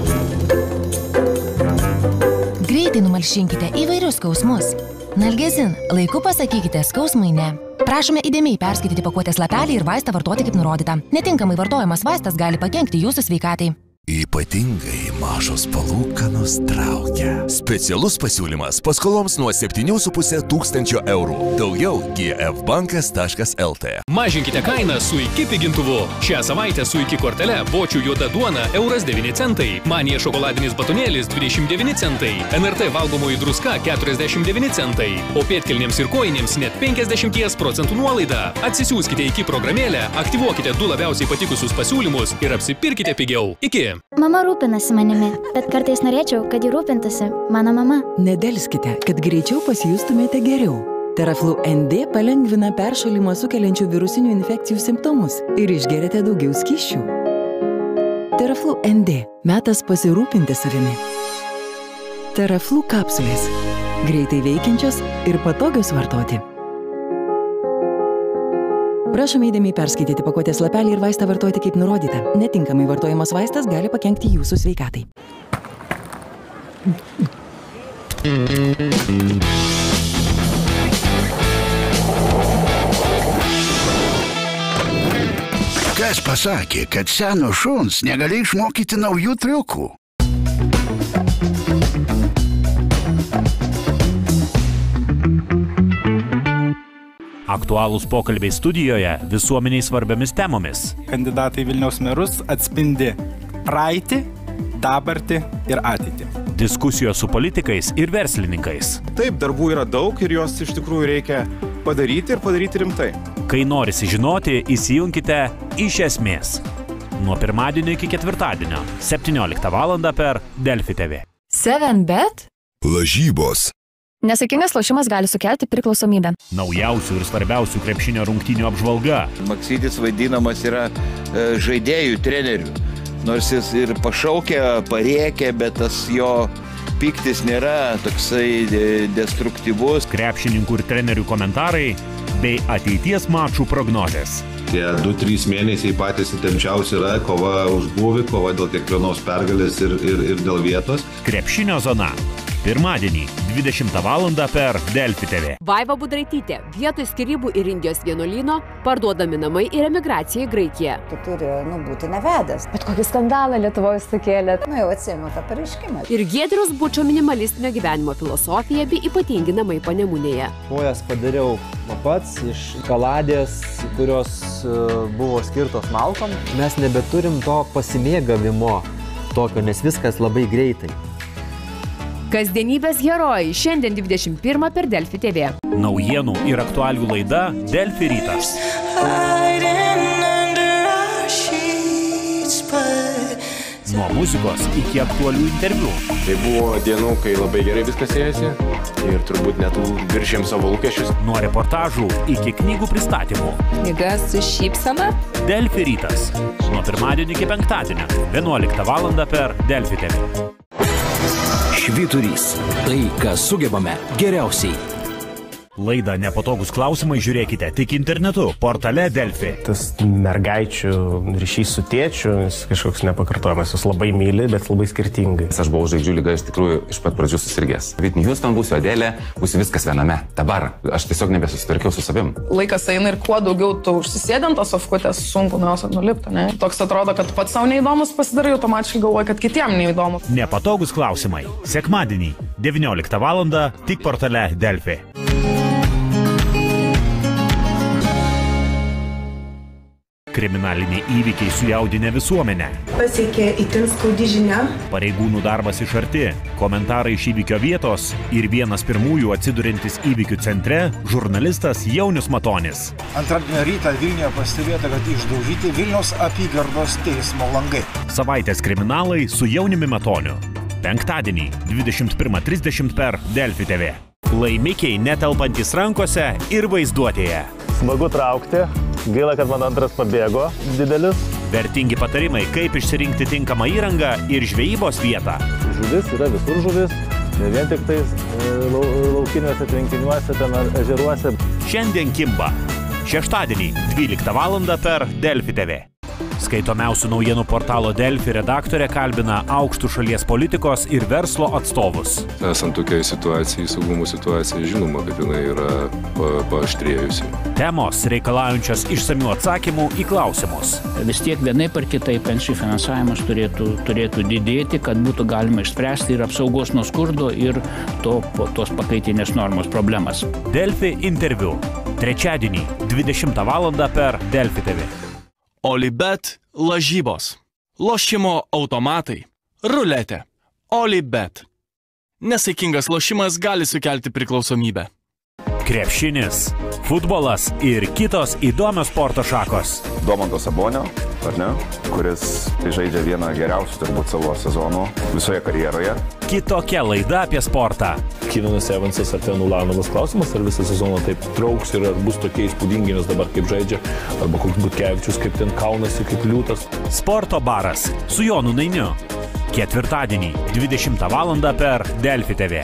Greitai numalšinkite įvairius skausmus. Nalgezin, laiku pasakykite skausmui ne. Prašome įdėmiai perskaityti pakuotės lapelį ir vaistą vartoti kaip nurodyta. Netinkamai vartojamas vaistas gali pakenkti jūsų sveikatai. Ypatingai mažos palūkanos traukia. Specialus pasiūlymas paskoloms nuo 7,5 tūkstančio eurų. Daugiau gfbankas.lt. Mažinkite kainą su iki pigintuvu. Šią savaitę su iki kortele bočių juoda duona €9 centai, Manija šokoladinis batonėlis 29 centai, NRT valgomoji druska 49 centai, o pėdkelnėms ir kojinėms net 50% nuolaida. Atsisiųskite iki programėlę, aktyvuokite 2 labiausiai patikusius pasiūlymus ir apsipirkite pigiau. Iki. Mama rūpinasi manimi, bet kartais norėčiau, kad ji rūpintųsi mano mama. Nedelskite, kad greičiau pasijustumėte geriau. Teraflu ND palengvina peršalimą sukeliančių virusinių infekcijų simptomus ir išgeriate daugiau skysčių. Teraflu ND. Metas pasirūpinti savimi. Teraflu kapsulės. Greitai veikiančios ir patogios vartoti. Prašome įdėmiai perskaityti pakuotės lapelį ir vaistą vartoti kaip nurodyta. Netinkamai vartojamas vaistas gali pakenkti jūsų sveikatai. Kas pasakė, kad seno šuns negali išmokyti naujų triukų? Aktualūs pokalbiai studijoje visuomeniai svarbiomis temomis. Kandidatai Vilniaus merus atspindi praeitį, dabartį ir ateitį. Diskusijos su politikais ir verslininkais. Taip, darbų yra daug ir juos iš tikrųjų reikia padaryti ir padaryti rimtai. Kai norisi žinoti, įsijunkite Iš esmės. Nuo pirmadienio iki ketvirtadienio, 17 val. Per Delfi TV. 7bet? Lažybos. Nesaikingas lošimas gali sukelti priklausomybę. Naujausių ir svarbiausių krepšinio rungtynių apžvalga. Maksytis vaidinamas yra žaidėjų trenerių. Nors jis ir pašaukia, parėkia, bet tas jo piktis nėra toksai destruktyvus. Krepšininkų ir trenerių komentarai bei ateities mačų prognozės. Tie 2-3 mėnesiai patys įtempčiausi yra kova už būvį, kova dėl kiekvienos pergalės ir dėl vietos. Krepšinio zona. Pirmadienį, 20 val. Per Delfi TV. Vaiva Budraitytė. Vietoj skirybų ir Indijos vienuolyno parduodami namai ir emigracija į Graikiją. Tu turi būti nevedęs. Bet kokį skandalą Lietuvoje sukėlė. Jau atsiėmė tą pareiškimą. Ir Giedriaus Bučo minimalistinio gyvenimo filosofija bei ypatingi namai Panemunėje. Kojas padariau pats iš kaladės, kurios buvo skirtos malkom. Mes nebeturim to pasimėgavimo tokio, nes viskas labai greitai. Kasdienybės herojai šiandien 21 per Delfi TV. Naujienų ir aktualių laida Delfi rytas. Nuo muzikos iki aktualių interviu. Tai buvo dienų, kai labai gerai viskas ėjosi ir turbūt net viršėm savo lūkesčius. Nuo reportažų iki knygų pristatymų. Knyga su šypsena. Delfi rytas. Nuo pirmadienio iki penktadienio, 11 val. Per Delfi TV. Švyturys. Tai, ką sugebame geriausiai. Laidą Nepatogus klausimai žiūrėkite tik internetu, portale Delfi. Tas mergaičių ryšys su tėčiu, jis kažkoks nepakartojamas, jis labai myli, bet labai skirtingai. Aš buvau žvaigždžių lyga iš tikrųjų iš pat pradžių susirgęs. Whitney Houston būsiu Adelė, būsiu viskas viename. Dabar aš tiesiog nebesusitvarkiau su savim. Laikas eina ir kuo daugiau tu užsisėdint tos sofkutės, sunku nuo jos nulipti, ne? Toks atrodo, kad pats savo neįdomus pasidarai, automatiškai galvoji, kad kitiem neįdomu. Nepatogus klausimai. Sekmadienį, 19 val. Tik portale Delfi. Kriminaliniai įvykiai sujaudinę visuomenę. Pasiekė itin skaudi žinia. Pareigūnų darbas iš arti, komentarai iš įvykio vietos ir vienas pirmųjų atsidurintis įvykių centre – žurnalistas Jaunius Matonis. Antradienio rytą Vilniuje pastebėta, kad išdaužyti Vilniaus apygardos teismo langai. Savaitės kriminalai su Jauniumi Matoniu. Penktadienį 21:30 per Delfi TV. Laimikiai netelpantys rankose ir vaizduotėje. Smagu traukti, gaila, kad man antras pabėgo didelis. Vertingi patarimai, kaip išsirinkti tinkamą įrangą ir žvejybos vietą. Žuvis yra visur žuvis, ne vien tik tais laukiniuose tvenkiniuose, ten ežeruose. Šiandien kimba. Šeštadienį 12 val. Per Delfi TV. Skaitomiausių naujienų portalo Delfi redaktorė kalbina aukštų šalies politikos ir verslo atstovus. Esant tokiai situacijai, saugumo situacijai, žinoma, kad jinai yra paaštrėjusi. Temos reikalaujančios išsamių atsakymų į klausimus. Vis tiek vienaip ar kitaip pensijų finansavimas turėtų didėti, kad būtų galima išspręsti ir apsaugos nuo skurdo ir tos pakaitinės normos problemas. Delfi interviu. Trečiadienį 20 val. Per Delfi TV. Olibet lažybos, lošimo automatai, ruletė, Olibet. Nesaikingas lošimas gali sukelti priklausomybę. Krepšinis, futbolas ir kitos įdomios sporto šakos. Domanto Sabonio, ar ne, kuris žaidžia vieną geriausių turbūt savo sezonų visoje karjeroje. Kitokia laida apie sportą. Kynanas Evansas ar ten Ulanovas klausimas, ar visą sezoną taip trauks ir ar bus tokie įspūdingi, nes dabar kaip žaidžia, arba koks Butkevičius, kaip ten kaunasi, kaip liūtas. Sporto baras su Jonu Nainiu. Ketvirtadienį 20 val. Per Delfi TV.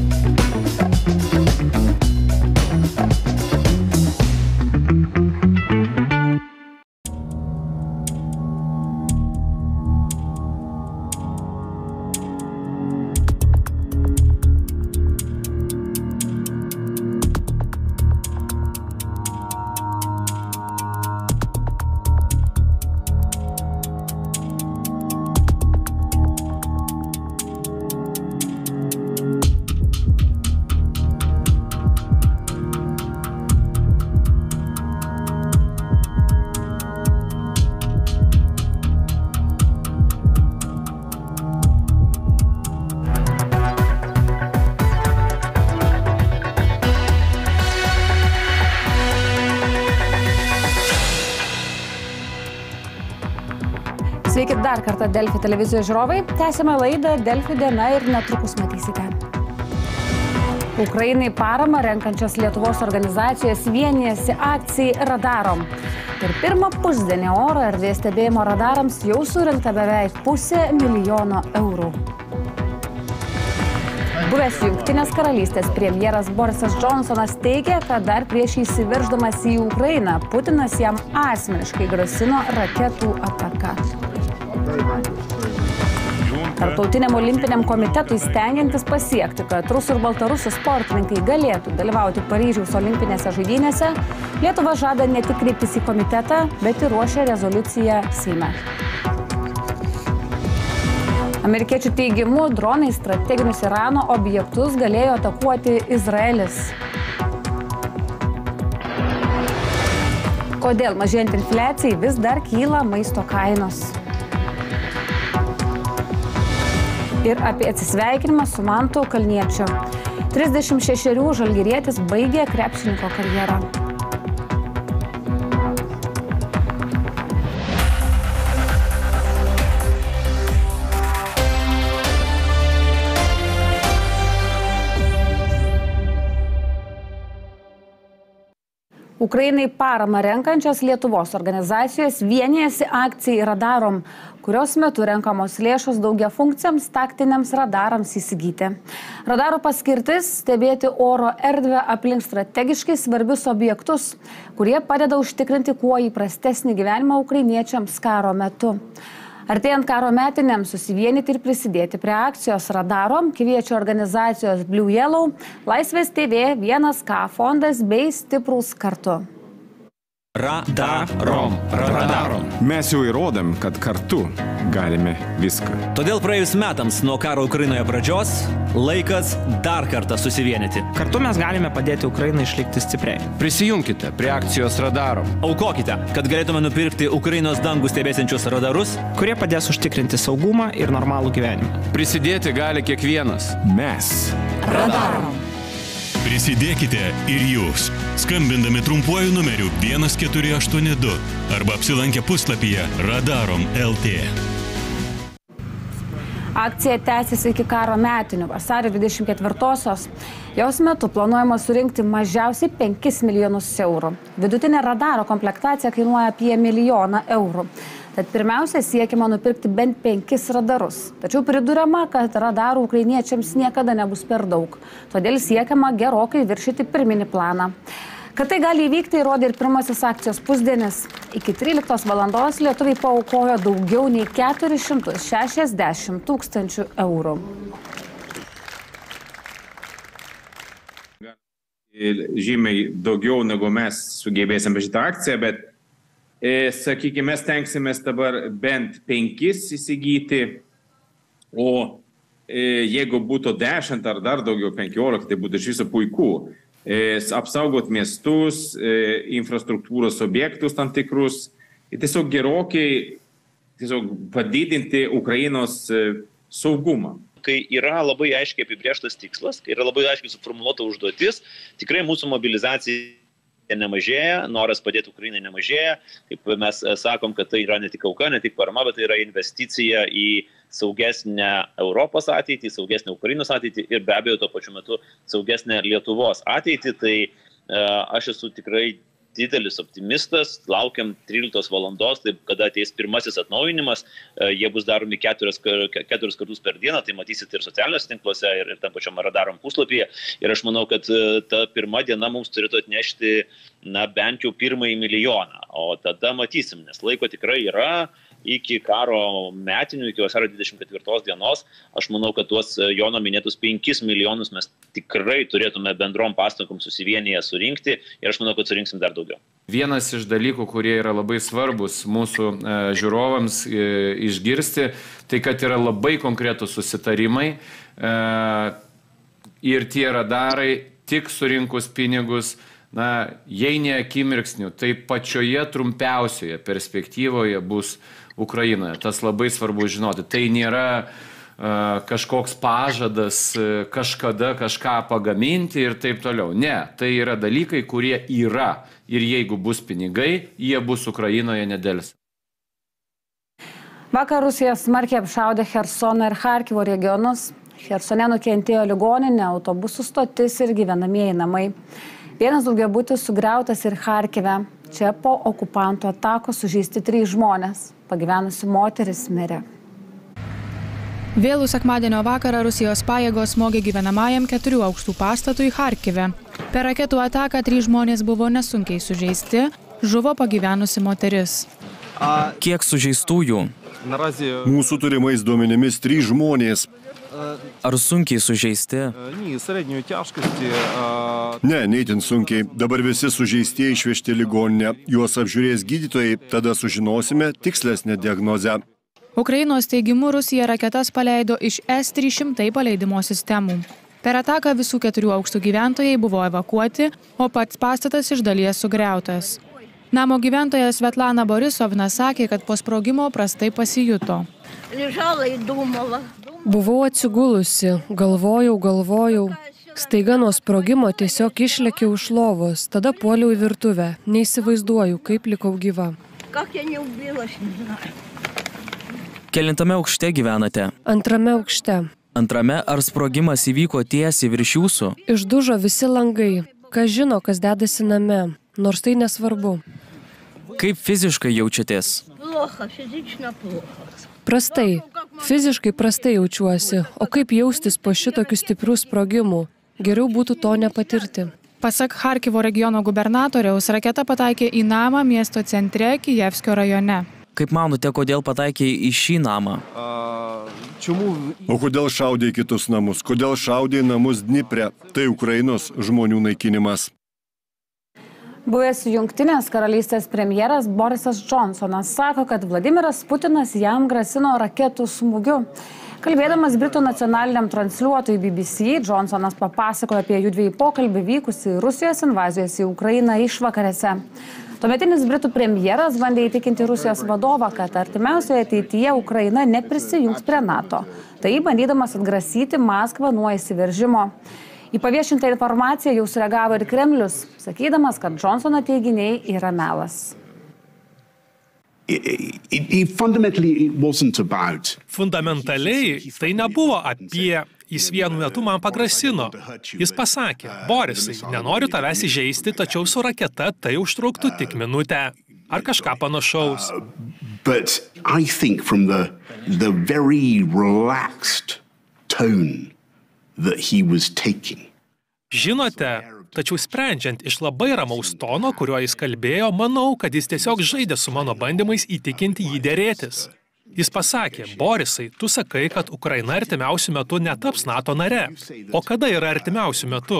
Sveiki dar kartą Delfi televizijos žiūrovai. Tęsime laidą Delfi diena ir netrukus matysite. Ukrainai paramą renkančios Lietuvos organizacijos vienijasi akcijai Radarom. Per pirmą pusdienį oro erdvės stebėjimo radarams jau surinkta beveik 500 000 eurų. Buvęs Jungtinės karalystės premjeras Borisas Džonsonas teigia, kad dar prieš įsiverždamas į Ukrainą Putinas jam asmeniškai grasino raketų ataka. Tarptautiniam olimpiniam komitetui stengiantis pasiekti, kad rusų ir baltarusų sportininkai galėtų dalyvauti Paryžiaus olimpinėse žaidynėse, Lietuva žada ne tik kreiptis į komitetą, bet ir ruošia rezoliuciją Seime. Amerikiečių teigimu, dronai strateginius Irano objektus galėjo atakuoti Izraelis. Kodėl mažėjant infliacijai vis dar kyla maisto kainos? Ir apie atsisveikinimą su Mantu Kalniečiu. 36 žalgirietis baigė krepšininko karjerą. Ukrainai paramą renkančios Lietuvos organizacijos vienijasi akcijai Radarom, kurios metu renkamos lėšos daugiafunkciams taktiniams radarams įsigyti. Radarų paskirtis – stebėti oro erdvę aplink strategiškai svarbius objektus, kurie padeda užtikrinti kuo įprastesnį gyvenimą ukrainiečiams karo metu. Artėjant karo metinėms susivienyti ir prisidėti prie akcijos Radarom kviečia organizacijos Blue Yellow, Laisvės TV, 1K fondas bei Stiprūs kartu. Radarom. Mes jau įrodėm, kad kartu galime viską. Todėl praėjus metams nuo karo Ukrainoje pradžios, laikas dar kartą susivienyti. Kartu mes galime padėti Ukrainai išlikti stipriai. Prisijunkite prie akcijos Radarom. Aukokite, kad galėtume nupirkti Ukrainos dangų stebėsiančius radarus, kurie padės užtikrinti saugumą ir normalų gyvenimą. Prisidėti gali kiekvienas. Mes. Radarom. Prisidėkite ir jūs, skambindami trumpuoju numeriu 1482 arba apsilankę puslapyje Radarom.lt. Akcija tęsiasi iki karo metinių, vasario 24-osios. Jos metu planuojama surinkti mažiausiai 5 milijonus eurų. Vidutinė radaro komplektacija kainuoja apie 1 milijoną eurų. Tad pirmiausia siekiama nupirkti bent 5 radarus. Tačiau priduriama, kad radarų ukrainiečiams niekada nebus per daug. Todėl siekiama gerokai viršyti pirminį planą. Kad tai gali įvykti, įrodė ir pirmasis akcijos pusdienis. Iki 13 valandos lietuviai paaukojo daugiau nei 460 000 eurų. Žymiai daugiau negu mes sugebėsim šitą akciją, bet sakykime, mes tenksimės dabar bent 5 įsigyti, o jeigu būtų 10 ar dar daugiau 15, tai būtų iš viso puiku. Apsaugot miestus, infrastruktūros objektus tam tikrus ir tiesiog gerokai padidinti Ukrainos saugumą. Kai yra labai aiškiai apibrėžtas tikslas, kai yra labai aiškiai suformuoluota užduotis, tikrai mūsų mobilizacija nemažėja, noras padėti Ukrainai nemažėja. Kaip mes sakom, kad tai yra ne tik auka, ne tik parama, bet tai yra investicija į saugesnę Europos ateitį, saugesnę Ukrainos ateitį ir be abejo tuo pačiu metu saugesnę Lietuvos ateitį. Tai aš esu tikrai didelis optimistas, laukiam 13 valandos, tai kada ateis pirmasis atnaujinimas, jie bus daromi 4 kartus per dieną, tai matysit ir socialiniuose tinkluose, ir tam pačiam Radarom puslapyje. Ir aš manau, kad ta pirma diena mums turėtų atnešti, bent jau 1 milijoną, o tada matysim, nes laiko tikrai yra. Iki karo metinių, iki vasario 24 dienos, aš manau, kad tuos Jono minėtus 5 milijonus mes tikrai turėtume bendrom pastangom susivienyje surinkti ir aš manau, kad surinksim dar daugiau. Vienas iš dalykų, kurie yra labai svarbus mūsų žiūrovams išgirsti, tai kad yra labai konkretus susitarimai ir tie radarai tik surinkus pinigus, jei ne akimirksniu, tai pačioje trumpiausioje perspektyvoje bus Ukrainoje. Tas labai svarbu žinoti. Tai nėra kažkoks pažadas kažkada kažką pagaminti ir taip toliau. Ne, tai yra dalykai, kurie yra. Ir jeigu bus pinigai, jie bus Ukrainoje nedėlis. Vakar Rusija smarkiai apšaudė Chersono ir Charkivo regionus. Chersone nukentėjo ligoninė, autobusų stotis ir gyvenamieji namai. Vienas daugiabutis sugriautas ir Charkive. Čia po okupantų atakos sužeisti 3 žmonės. Pagyvenusi moteris mirė. Vėlų sekmadienio vakarą Rusijos pajėgos smogė gyvenamajam 4 aukštų pastatui Charkive. Per raketų ataką 3 žmonės buvo nesunkiai sužeisti, žuvo pagyvenusi moteris. Kiek sužeistųjų? Mūsų turimais duomenimis 3 žmonės. Ar sunkiai sužeisti? Ne, neįtin sunkiai. Dabar visi sužeistieji išvežti ligoninę. Juos apžiūrės gydytojai, tada sužinosime tikslesnę diagnozę. Ukrainos teigimu Rusija raketas paleido iš S-300 paleidimo sistemų. Per ataką visų 4 aukštų gyventojai buvo evakuoti, o pats pastatas iš dalies sugriautas. Namo gyventoja Svetlana Borisovna sakė, kad po sprogimo prastai pasijuto. Buvau atsigulusi, galvojau. Staiga nuo sprogimo tiesiog išlėkiau iš lovos, tada puoliau į virtuvę. Neįsivaizduoju, kaip likau gyva. Kelintame aukšte gyvenate? 2 aukšte. 2, ar sprogimas įvyko tiesiai virš jūsų? Išdužo visi langai. Kas žino, kas dedasi name, nors tai nesvarbu. Kaip fiziškai jaučiatės? Prastai. Fiziškai prastai jaučiuosi. O kaip jaustis po šitokių stiprių sprogimų? Geriau būtų to nepatirti. Pasak Charkivo regiono gubernatoriaus, raketa pataikė į namą miesto centre Kijevskio rajone. Kaip manote, kodėl pataikė į šį namą? O kodėl šaudė į kitus namus? Kodėl šaudė į namus Dnipre? Tai Ukrainos žmonių naikinimas. Buvęs Jungtinės karalystės premjeras Borisas Johnsonas sako, kad Vladimiras Putinas jam grasino raketų smūgiu. Kalbėdamas Britų nacionaliniam transliuotojui BBC, Johnsonas papasakojo apie jųdviejų pokalbį vykusi Rusijos invazijos į Ukrainą išvakarėse. Tuometinis Britų premjeras bandė įtikinti Rusijos vadovą, kad artimiausioje ateityje Ukraina neprisijungs prie NATO, tai bandydamas atgrasyti Maskvą nuo įsiveržimo. Į paviešintą informaciją jau sureagavo ir Kremlius, sakydamas, kad Johnsono teiginiai yra melas. Fundamentaliai tai nebuvo apie jis vienu metu man pagrasino. Jis pasakė, Borisai, nenoriu tavęs įžeisti, tačiau su raketa tai užtruktų tik minutę. Ar kažką panašaus. But I think from the very relaxed tone that he was taking. Žinote, tačiau sprendžiant iš labai ramaus tono, kuriuo jis kalbėjo, manau, kad jis tiesiog žaidė su mano bandymais įtikinti jį dėrėtis. Jis pasakė, Borisai, tu sakai, kad Ukraina artimiausiu metu netaps NATO nare. O kada yra artimiausiu metu?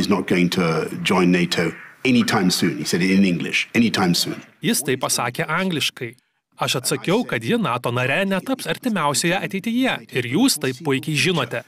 Jis tai pasakė angliškai. Aš atsakiau, kad ji NATO nare netaps artimiausioje ateityje. Ir jūs tai puikiai žinote.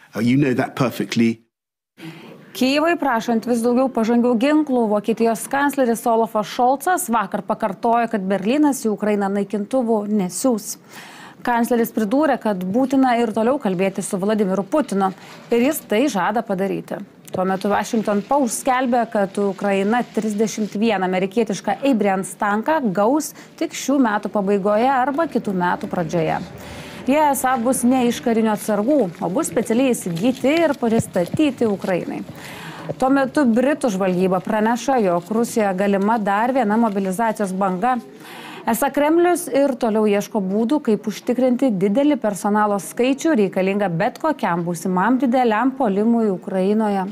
Kyjivui prašant vis daugiau pažangių ginklų, Vokietijos kancleris Olafas Šolcas vakar pakartojo, kad Berlynas į Ukrainą naikintuvų nesiųs. Kancleris pridūrė, kad būtina ir toliau kalbėti su Vladimiru Putinu ir jis tai žada padaryti. Tuo metu Washington Post skelbė, kad Ukraina 31 amerikietišką Abrams tanką gaus tik šių metų pabaigoje arba kitų metų pradžioje. Jie esą bus ne iš karinių atsargų, o bus specialiai įsigyti ir pristatyti Ukrainai. Tuo metu Britų žvalgyba praneša, jog Rusijoje galima dar viena mobilizacijos banga. Esą Kremlius ir toliau ieško būdų, kaip užtikrinti didelį personalo skaičių reikalingą bet kokiam būsimam dideliam puolimui Ukrainoje.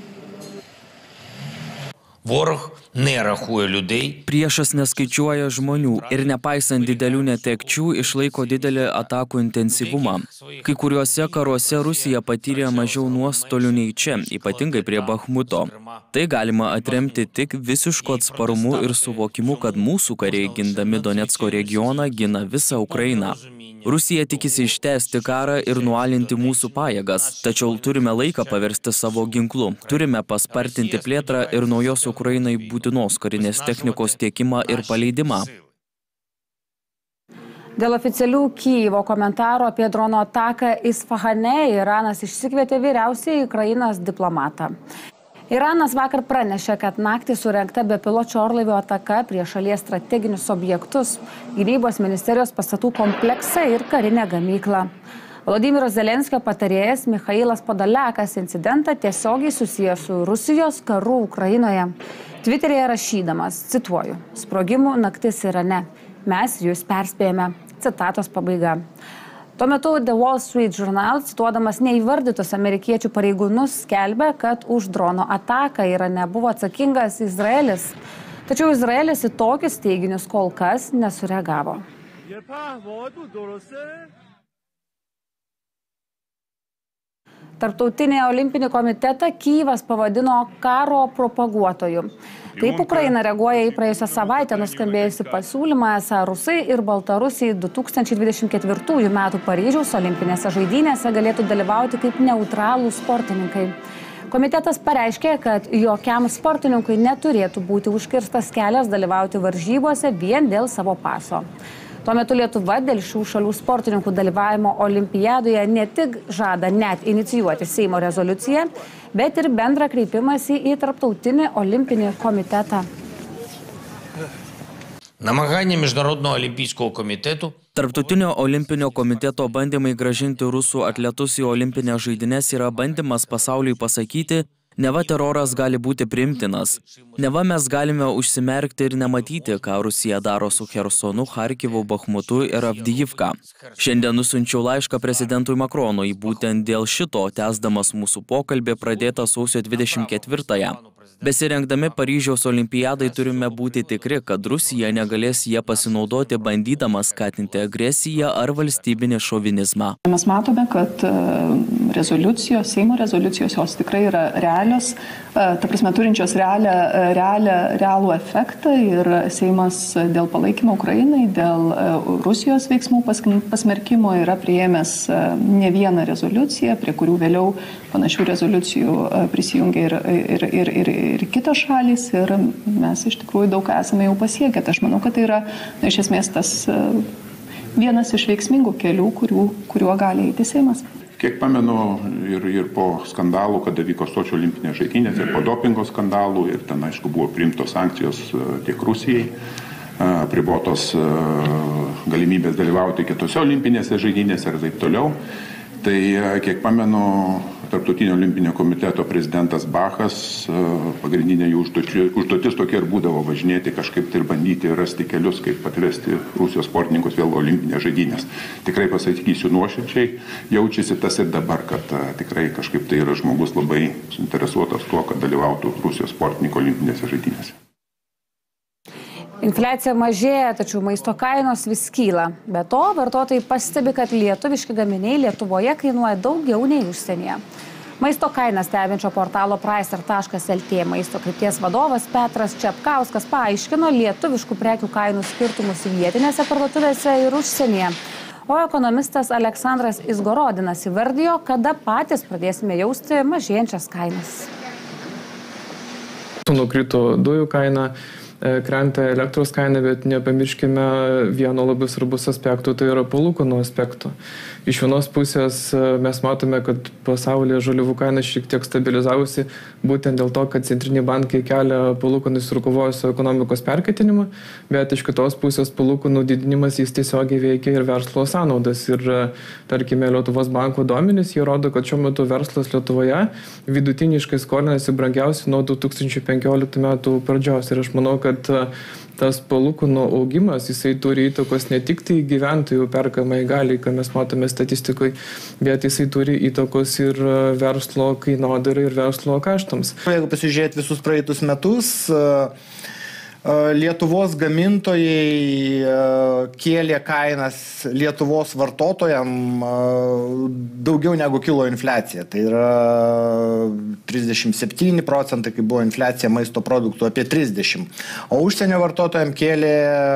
Priešas neskaičiuoja žmonių ir nepaisant didelių netekčių išlaiko didelį atakų intensyvumą. Kai kuriuose karuose Rusija patyrė mažiau nuostolių nei čia, ypatingai prie Bachmuto. Tai galima atremti tik visišku atsparumu ir suvokimu, kad mūsų kariai gindami Donecko regioną gina visą Ukrainą. Rusija tikisi ištęsti karą ir nualinti mūsų pajėgas, tačiau turime laiką paversti savo ginklu. Turime paspartinti plėtrą ir naujos Ukrainai būtinos karinės technikos tiekimą ir paleidimą. Dėl oficialių Kijevo komentarų apie drono ataką Isfahane Iranas išsikvietė vyriausiąjį Ukrainos diplomatą. Iranas vakar pranešė, kad naktį surengta bepiločio orlaivio ataka prie šalies strateginius objektus, gynybos ministerijos pastatų kompleksą ir karinę gamyklą. Volodymyro Zelenskio patarėjas Michailas Podoliakas incidentą tiesiogiai susijęs su Rusijos karu Ukrainoje. Twitteryje rašydamas, cituoju, sprogimų naktis Irane. Mes jūs perspėjame. Citatos pabaiga. Tuo metu The Wall Street Journal, cituodamas neįvardytus amerikiečių pareigūnus, skelbia, kad už drono ataką Irane buvo atsakingas Izraelis. Tačiau Izraelis į tokius teiginius kol kas nesureagavo. Tarptautinį olimpinį komitetą Kyjivas pavadino karo propaguotoju. Taip Ukraina reaguoja į praėjusią savaitę nuskambėjusi pasiūlymą, esą Rusai ir Baltarusiai 2024 metų Paryžiaus olimpinėse žaidynėse galėtų dalyvauti kaip neutralūs sportininkai. Komitetas pareiškė, kad jokiam sportininkui neturėtų būti užkirstas kelias dalyvauti varžybose vien dėl savo paso. Tuo metu Lietuva dėl šių šalių sportininkų dalyvavimo olimpiadoje ne tik žada net inicijuoti Seimo rezoliuciją, bet ir bendrą kreipimąsi į Tarptautinį olimpinį komitetą. Намагання Міжнародного олімпійського комітету Tarptautinio olimpinio komiteto bandymai grąžinti rusų atletus į olimpinės žaidynes yra bandymas pasauliui pasakyti, neva teroras gali būti priimtinas. Neva mes galime užsimerkti ir nematyti, ką Rusija daro su Chersonu, Charkivu, Bachmutu ir Avdijivka. Šiandien nusiunčiau laišką prezidentui Makronui, būtent dėl šito, tęsdamas mūsų pokalbį pradėtą sausio 24-ąją. Besirengdami Paryžiaus olimpiadai turime būti tikri, kad Rusija negalės jie pasinaudoti bandydama skatinti agresiją ar valstybinį šovinizmą. Mes matome, kad rezoliucijos, Seimo rezoliucijos, jos tikrai yra realios, ta prasme turinčios realų efektą ir Seimas dėl palaikymo Ukrainai, dėl Rusijos veiksmų pasmerkimo yra priėmęs ne vieną rezoliuciją, prie kurių vėliau panašių rezoliucijų prisijungia ir kitos šalys ir mes iš tikrųjų daug esame jau pasiekę. Aš manau, kad tai yra iš esmės tas vienas iš veiksmingų kelių, kuriuo gali eiti Seimas. Kiek pamenu ir po skandalų, kada vyko Sočio olimpinės žaidynės, ir po dopingo skandalų, ir ten, aišku, buvo priimtos sankcijos tiek Rusijai, apribotos galimybės dalyvauti kitose olimpinėse žaidynėse ir taip toliau. Tai, kiek pamenu, Tarptautinio olimpinio komiteto prezidentas Bachas, pagrindinė jų užduotis tokia ir būdavo važinėti kažkaip tai ir bandyti rasti kelius, kaip atvesti Rusijos sportininkus vėl olimpinės žaidynės. Tikrai pasakysiu nuoširdžiai, jaučiasi tas ir dabar, kad tikrai kažkaip tai yra žmogus labai suinteresuotas tuo, kad dalyvautų Rusijos sportininkų olimpinėse žaidynėse. Infliacija mažėja, tačiau maisto kainos vis kyla. Be to, vartotojai pastebi, kad lietuviški gaminiai Lietuvoje kainuoja daugiau nei užsienyje. Maisto kainas stebinčio portalo Pricer.lt maisto krypties vadovas Petras Čepkauskas paaiškino lietuviškų prekių kainų skirtumus vietinėse parduotuvėse ir užsienyje. O ekonomistas Aleksandras Izgorodinas įvardijo, kada patys pradėsime jausti mažėjančias kainas. Nukrito dujų kaina, krenta elektros kaina, bet nepamirškime vieno labai svarbus aspektų, tai yra palūkanų aspektų. Iš vienos pusės mes matome, kad pasaulyje žaliavų kaina šiek tiek stabilizavosi, būtent dėl to, kad centriniai bankai kelia palūkanus ir kovoja su ekonomikos perkaitinimu, bet iš kitos pusės palūkanų didinimas jis tiesiogiai veikia ir verslo sąnaudas. Ir tarkime, Lietuvos banko duomenys, jie rodo, kad šiuo metu verslas Lietuvoje vidutiniškai skolinasi brangiausiai nuo 2015 metų pradžios. Ir aš manau, kad tas palūkanų augimas, jisai turi įtakos ne tik tai gyventojų perkamai galiai, ką mes matome statistikoje, bet jisai turi įtakos ir verslo kainodarai ir verslo kaštams. Jeigu pasižiūrėti visus praeitus metus, Lietuvos gamintojai kėlė kainas Lietuvos vartotojam daugiau negu kilo infliacija. Tai yra 37%, kai buvo infliacija maisto produktų, apie 30%. O užsienio vartotojam kėlė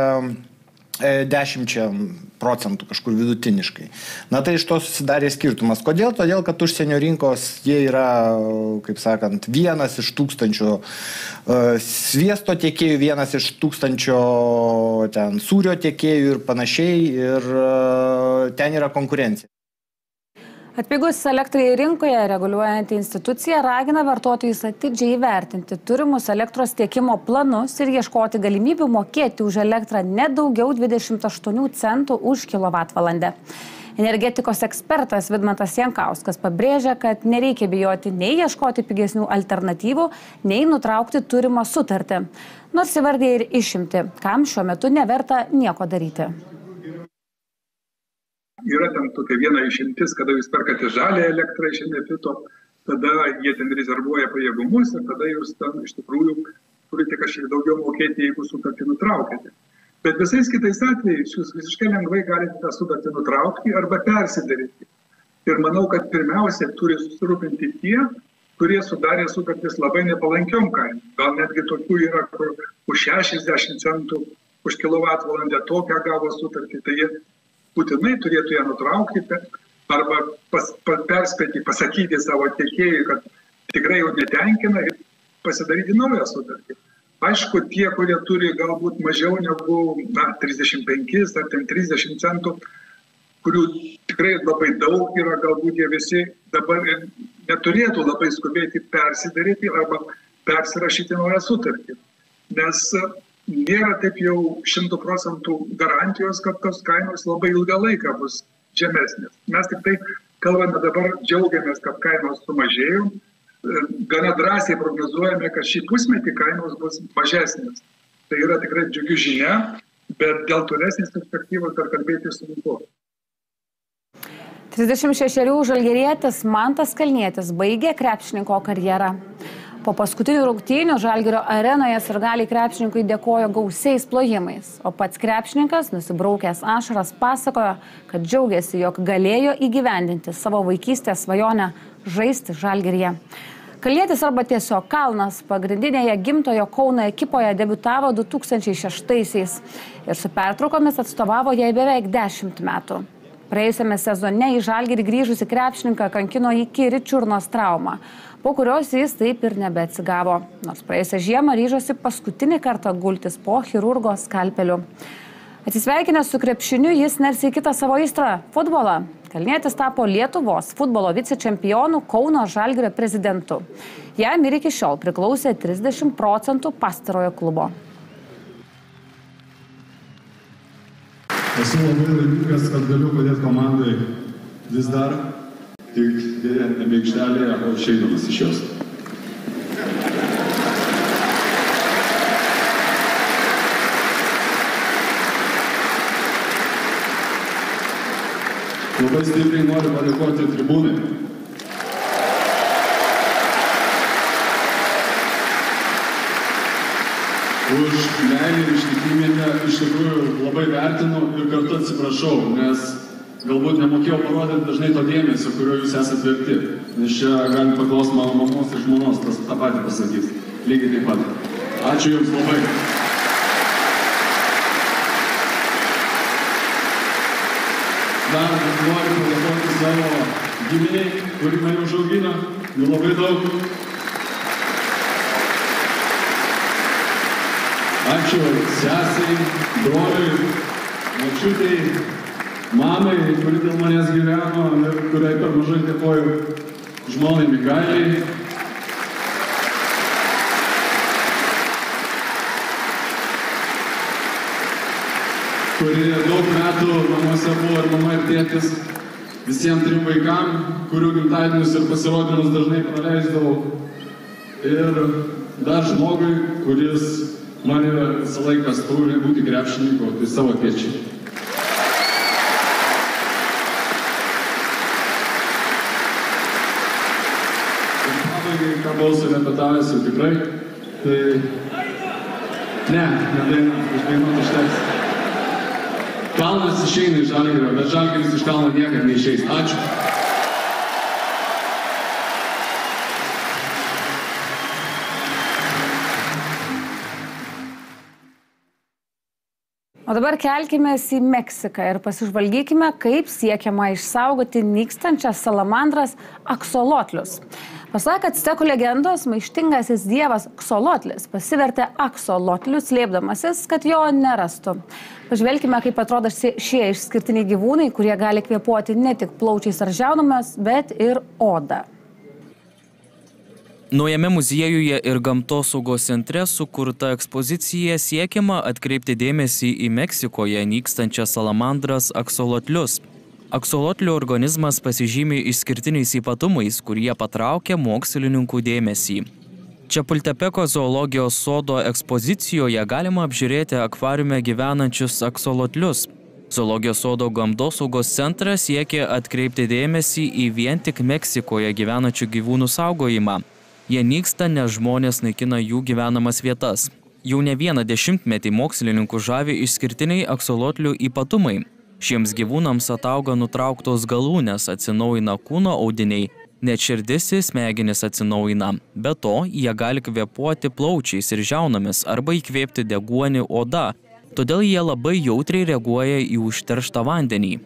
10% kažkur vidutiniškai. Na tai iš to susidarė skirtumas. Kodėl? Todėl, kad užsienio rinkos jie yra, kaip sakant, vienas iš 1000 sviesto tiekėjų, vienas iš 1000 ten sūrio tiekėjų ir panašiai, ir ten yra konkurencija. Atpigus elektrai rinkoje reguliuojanti institucija ragina vartotojus atidžiai įvertinti turimus elektros tiekimo planus ir ieškoti galimybių mokėti už elektrą ne daugiau 28 centų už kilovatvalandę. Energetikos ekspertas Vidmantas Jankauskas pabrėžia, kad nereikia bijoti nei ieškoti pigesnių alternatyvų, nei nutraukti turimą sutartį. Nors įvardė ir išimti, kam šiuo metu neverta nieko daryti. Yra ten tokia viena išimtis, kada jūs perkate žalę elektrą iš Enefito, tada jie ten rezervuoja pajėgumus ir tada jūs ten iš tikrųjų turite kažkiek daugiau mokėti, jeigu sutartį nutraukėte. Bet visais kitais atvejais jūs visiškai lengvai galite tą sutartį nutraukti arba persidaryti. Ir manau, kad pirmiausia turi susirūpinti tie, kurie sudarė sutartis labai nepalankiom kainom. Gal netgi tokių yra, kur už 60 centų už kilovatvalandę tokią gavo sutartį, tai jie būtinai turėtų ją nutraukti arba perspėti, pasakyti savo tiekėjui, kad tikrai jau netenkina ir pasidaryti naują sutartį. Aišku, tie, kurie turi galbūt mažiau negu 35 ar 30 centų, kurių tikrai labai daug yra, galbūt jie visi dabar neturėtų labai skubėti persidaryti arba persirašyti naują sutartį. Nes nėra taip jau 100% garantijos, kad tos kainos labai ilgą laiką bus žemesnės. Mes tik tai kalbame dabar, džiaugiamės, kad kainos sumažėjo. Gana drąsiai prognozuojame, kad šį pusmetį kainos bus mažesnės. Tai yra tikrai džiugi žinia, bet dėl tolesnės perspektyvos dar kalbėti sunku. 36 žalgirietis Mantas Kalnietis baigė krepšininko karjerą. Po paskutinių rungtynių Žalgirio arenoje sirgaliai krepšininkui dėkojo gausiais plojimais, o pats krepšininkas, nusibraukęs ašaras, pasakojo, kad džiaugiasi, jog galėjo įgyvendinti savo vaikystės svajonę žaisti Žalgiryje. Kalnietis arba tiesiog Kalnas pagrindinėje gimtojo Kauno ekipoje debiutavo 2006-aisiais ir su pertraukomis atstovavo jai beveik 10 metų. Praėjusiame sezone į Žalgirį grįžusi krepšininką kankino įkyri čiurnos trauma, po kurios jis taip ir nebeatsigavo, nors praėjusią žiemą ryžosi paskutinį kartą gultis po chirurgo skalpeliu. Atsisveikinęs su krepšiniu, jis nersi į kitą savo aistrą – futbolą. Kalnietis tapo Lietuvos futbolo vicečempionu Kauno Žalgirio prezidentu. Jam ir iki šiol priklausė 30% pastarojo klubo. Esu labai laimingas, kad galiu padėti komandai vis dar, tik dėja nebe aikštelėje, o išeidamas iš jos. Labai stipriai noriu padėkoti tribūnai. Už meilę ir ištikimybę iš tikrųjų labai vertinu ir kartu atsiprašau, nes galbūt nemokėjau parodyti dažnai to dėmesio, kurio jūs esate verti. Nes čia gali paklausti mano mamos ir žmonos, tą patį pasakys. Lygiai taip pat. Ačiū jums labai. Dar noriu padėkoti savo giminiai, kuri mane užaugino, jų labai daug. Ačiū sesai, broliui, močiutei, mamai, kuri dėl manęs gyveno ir kuriai per mažai dėkoju, žmonai Mikaeliai. Kuri daug metų namuose buvo ir mama ir tėtis, visiems 3 vaikam, kurių gimtadienius ir pasirodymus dažnai praleisdavau. Ir dar žmogui, kuris mane visą laiką stūrė būti krepšininku, tai savo tėčiai. Ir pabaigai, ką balsų repetavęs jau tikrai, tai... Ne dainuot užteks. Kalnas išeina iš Žalgirio, bet Žalgiris iš Kalno niekad neišeis. Ačiū. O dabar kelkimės į Meksiką ir pasižvalgykime, kaip siekiama išsaugoti nykstančias salamandras aksolotlius. Pasak actekų legendos, maištingasis dievas Aksolotlis pasivertė aksolotliu slėpdamasis, kad jo nerastų. Pažvelkime, kaip atrodo šie išskirtiniai gyvūnai, kurie gali kvėpuoti ne tik plaučiais ar žiaunomis, bet ir oda. Naujame muziejuje ir gamtosaugos centre sukurta ekspozicija siekiama atkreipti dėmesį į Meksikoje nykstančias salamandras aksolotlius. Aksolotlių organizmas pasižymi išskirtiniais ypatumais, kurie patraukia mokslininkų dėmesį. Čapultepeko zoologijos sodo ekspozicijoje galima apžiūrėti akvariume gyvenančius aksolotlius. Zoologijos sodo gamtosaugos centras siekia atkreipti dėmesį į vien tik Meksikoje gyvenančių gyvūnų saugojimą. Jie nyksta, nes žmonės naikina jų gyvenamas vietas. Jau ne vieną dešimtmetį mokslininkų žavi išskirtiniai aksolotlių ypatumai. Šiems gyvūnams atauga nutrauktos galūnės, atsinaujina kūno audiniai, net širdis ir smegenis atsinaujina. Be to, jie gali kvėpuoti plaučiais ir žiaunomis arba įkvėpti deguonį oda, todėl jie labai jautriai reaguoja į užterštą vandenį.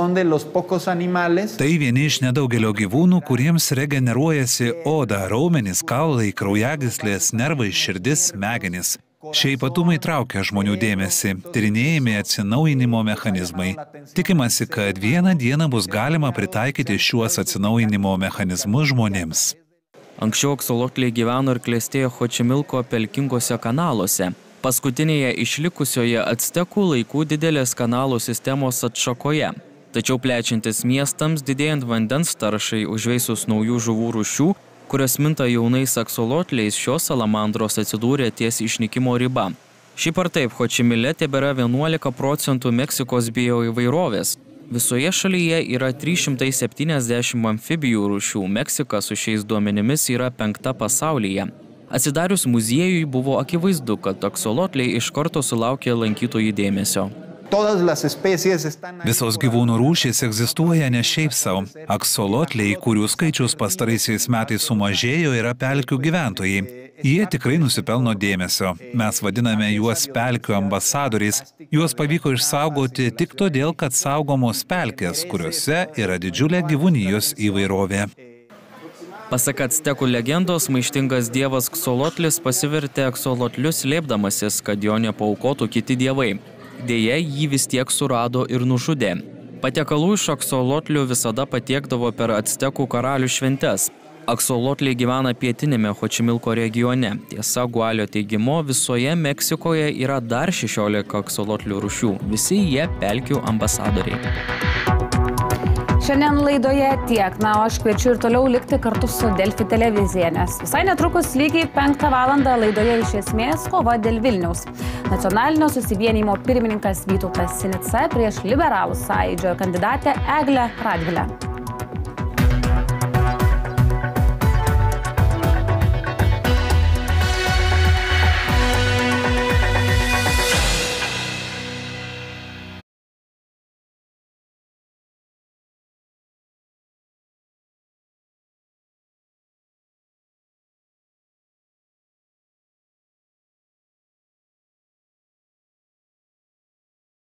Tai vieni iš nedaugelio gyvūnų, kuriems regeneruojasi oda, raumenys, kaulai, kraujagyslės, nervai, širdis, smegenys. Šie ypatumai traukia žmonių dėmesį, tyrinėjami atsinaujinimo mechanizmai. Tikimasi, kad vieną dieną bus galima pritaikyti šiuos atsinaujinimo mechanizmus žmonėms. Anksčiau aksolotliai gyveno ir klestėjo Xočimilko pelkingose kanaluose. Paskutinėje išlikusioje actekų laikų didelės kanalų sistemos atšakoje. Tačiau plečiantis miestams, didėjant vandens taršai, užveisus naujų žuvų rūšių, kurios minta jaunais aksolotliais, šios salamandros atsidūrė ties išnykimo riba. Šiaip ar taip, Xočimile tebėra 11% Meksikos bioįvairovės. Visoje šalyje yra 370 amfibijų rūšių, Meksika su šiais duomenimis yra 5. pasaulyje. Atsidarius muziejui buvo akivaizdu, kad aksolotliai iš karto sulaukė lankytojų dėmesio. Visos gyvūnų rūšys egzistuoja ne šiaip savo. Aksolotliai, kurių skaičius pastaraisiais metais sumažėjo, yra pelkių gyventojai. Jie tikrai nusipelno dėmesio. Mes vadiname juos pelkių ambasadoriais. Juos pavyko išsaugoti tik todėl, kad saugomos pelkės, kuriuose yra didžiulė gyvūnijos įvairovė. Pasak actekų legendos, maištingas dievas Ksolotlis pasivertė aksolotlius slėpdamasis, kad jo nepaaukotų kiti dievai. Deja, jį vis tiek surado ir nužudė. Patiekalų iš aksolotlių visada patiekdavo per actekų karalių šventes. Aksolotliai gyvena pietinėme Hočimilko regione. Tiesa, Gualio teigimu, visoje Meksikoje yra dar 16 aksolotlių rūšių. Visi jie pelkių ambasadoriai. Šiandien laidoje tiek. Na, o aš kviečiu ir toliau likti kartu su Delfi televizija, nes visai netrukus lygiai 5 valandą laidoje iš esmės kova dėl Vilniaus. Nacionalinio susivienijimo pirmininkas Vytautas Sinica prieš liberalų sąjūdžio kandidatę Eglę Radvilę.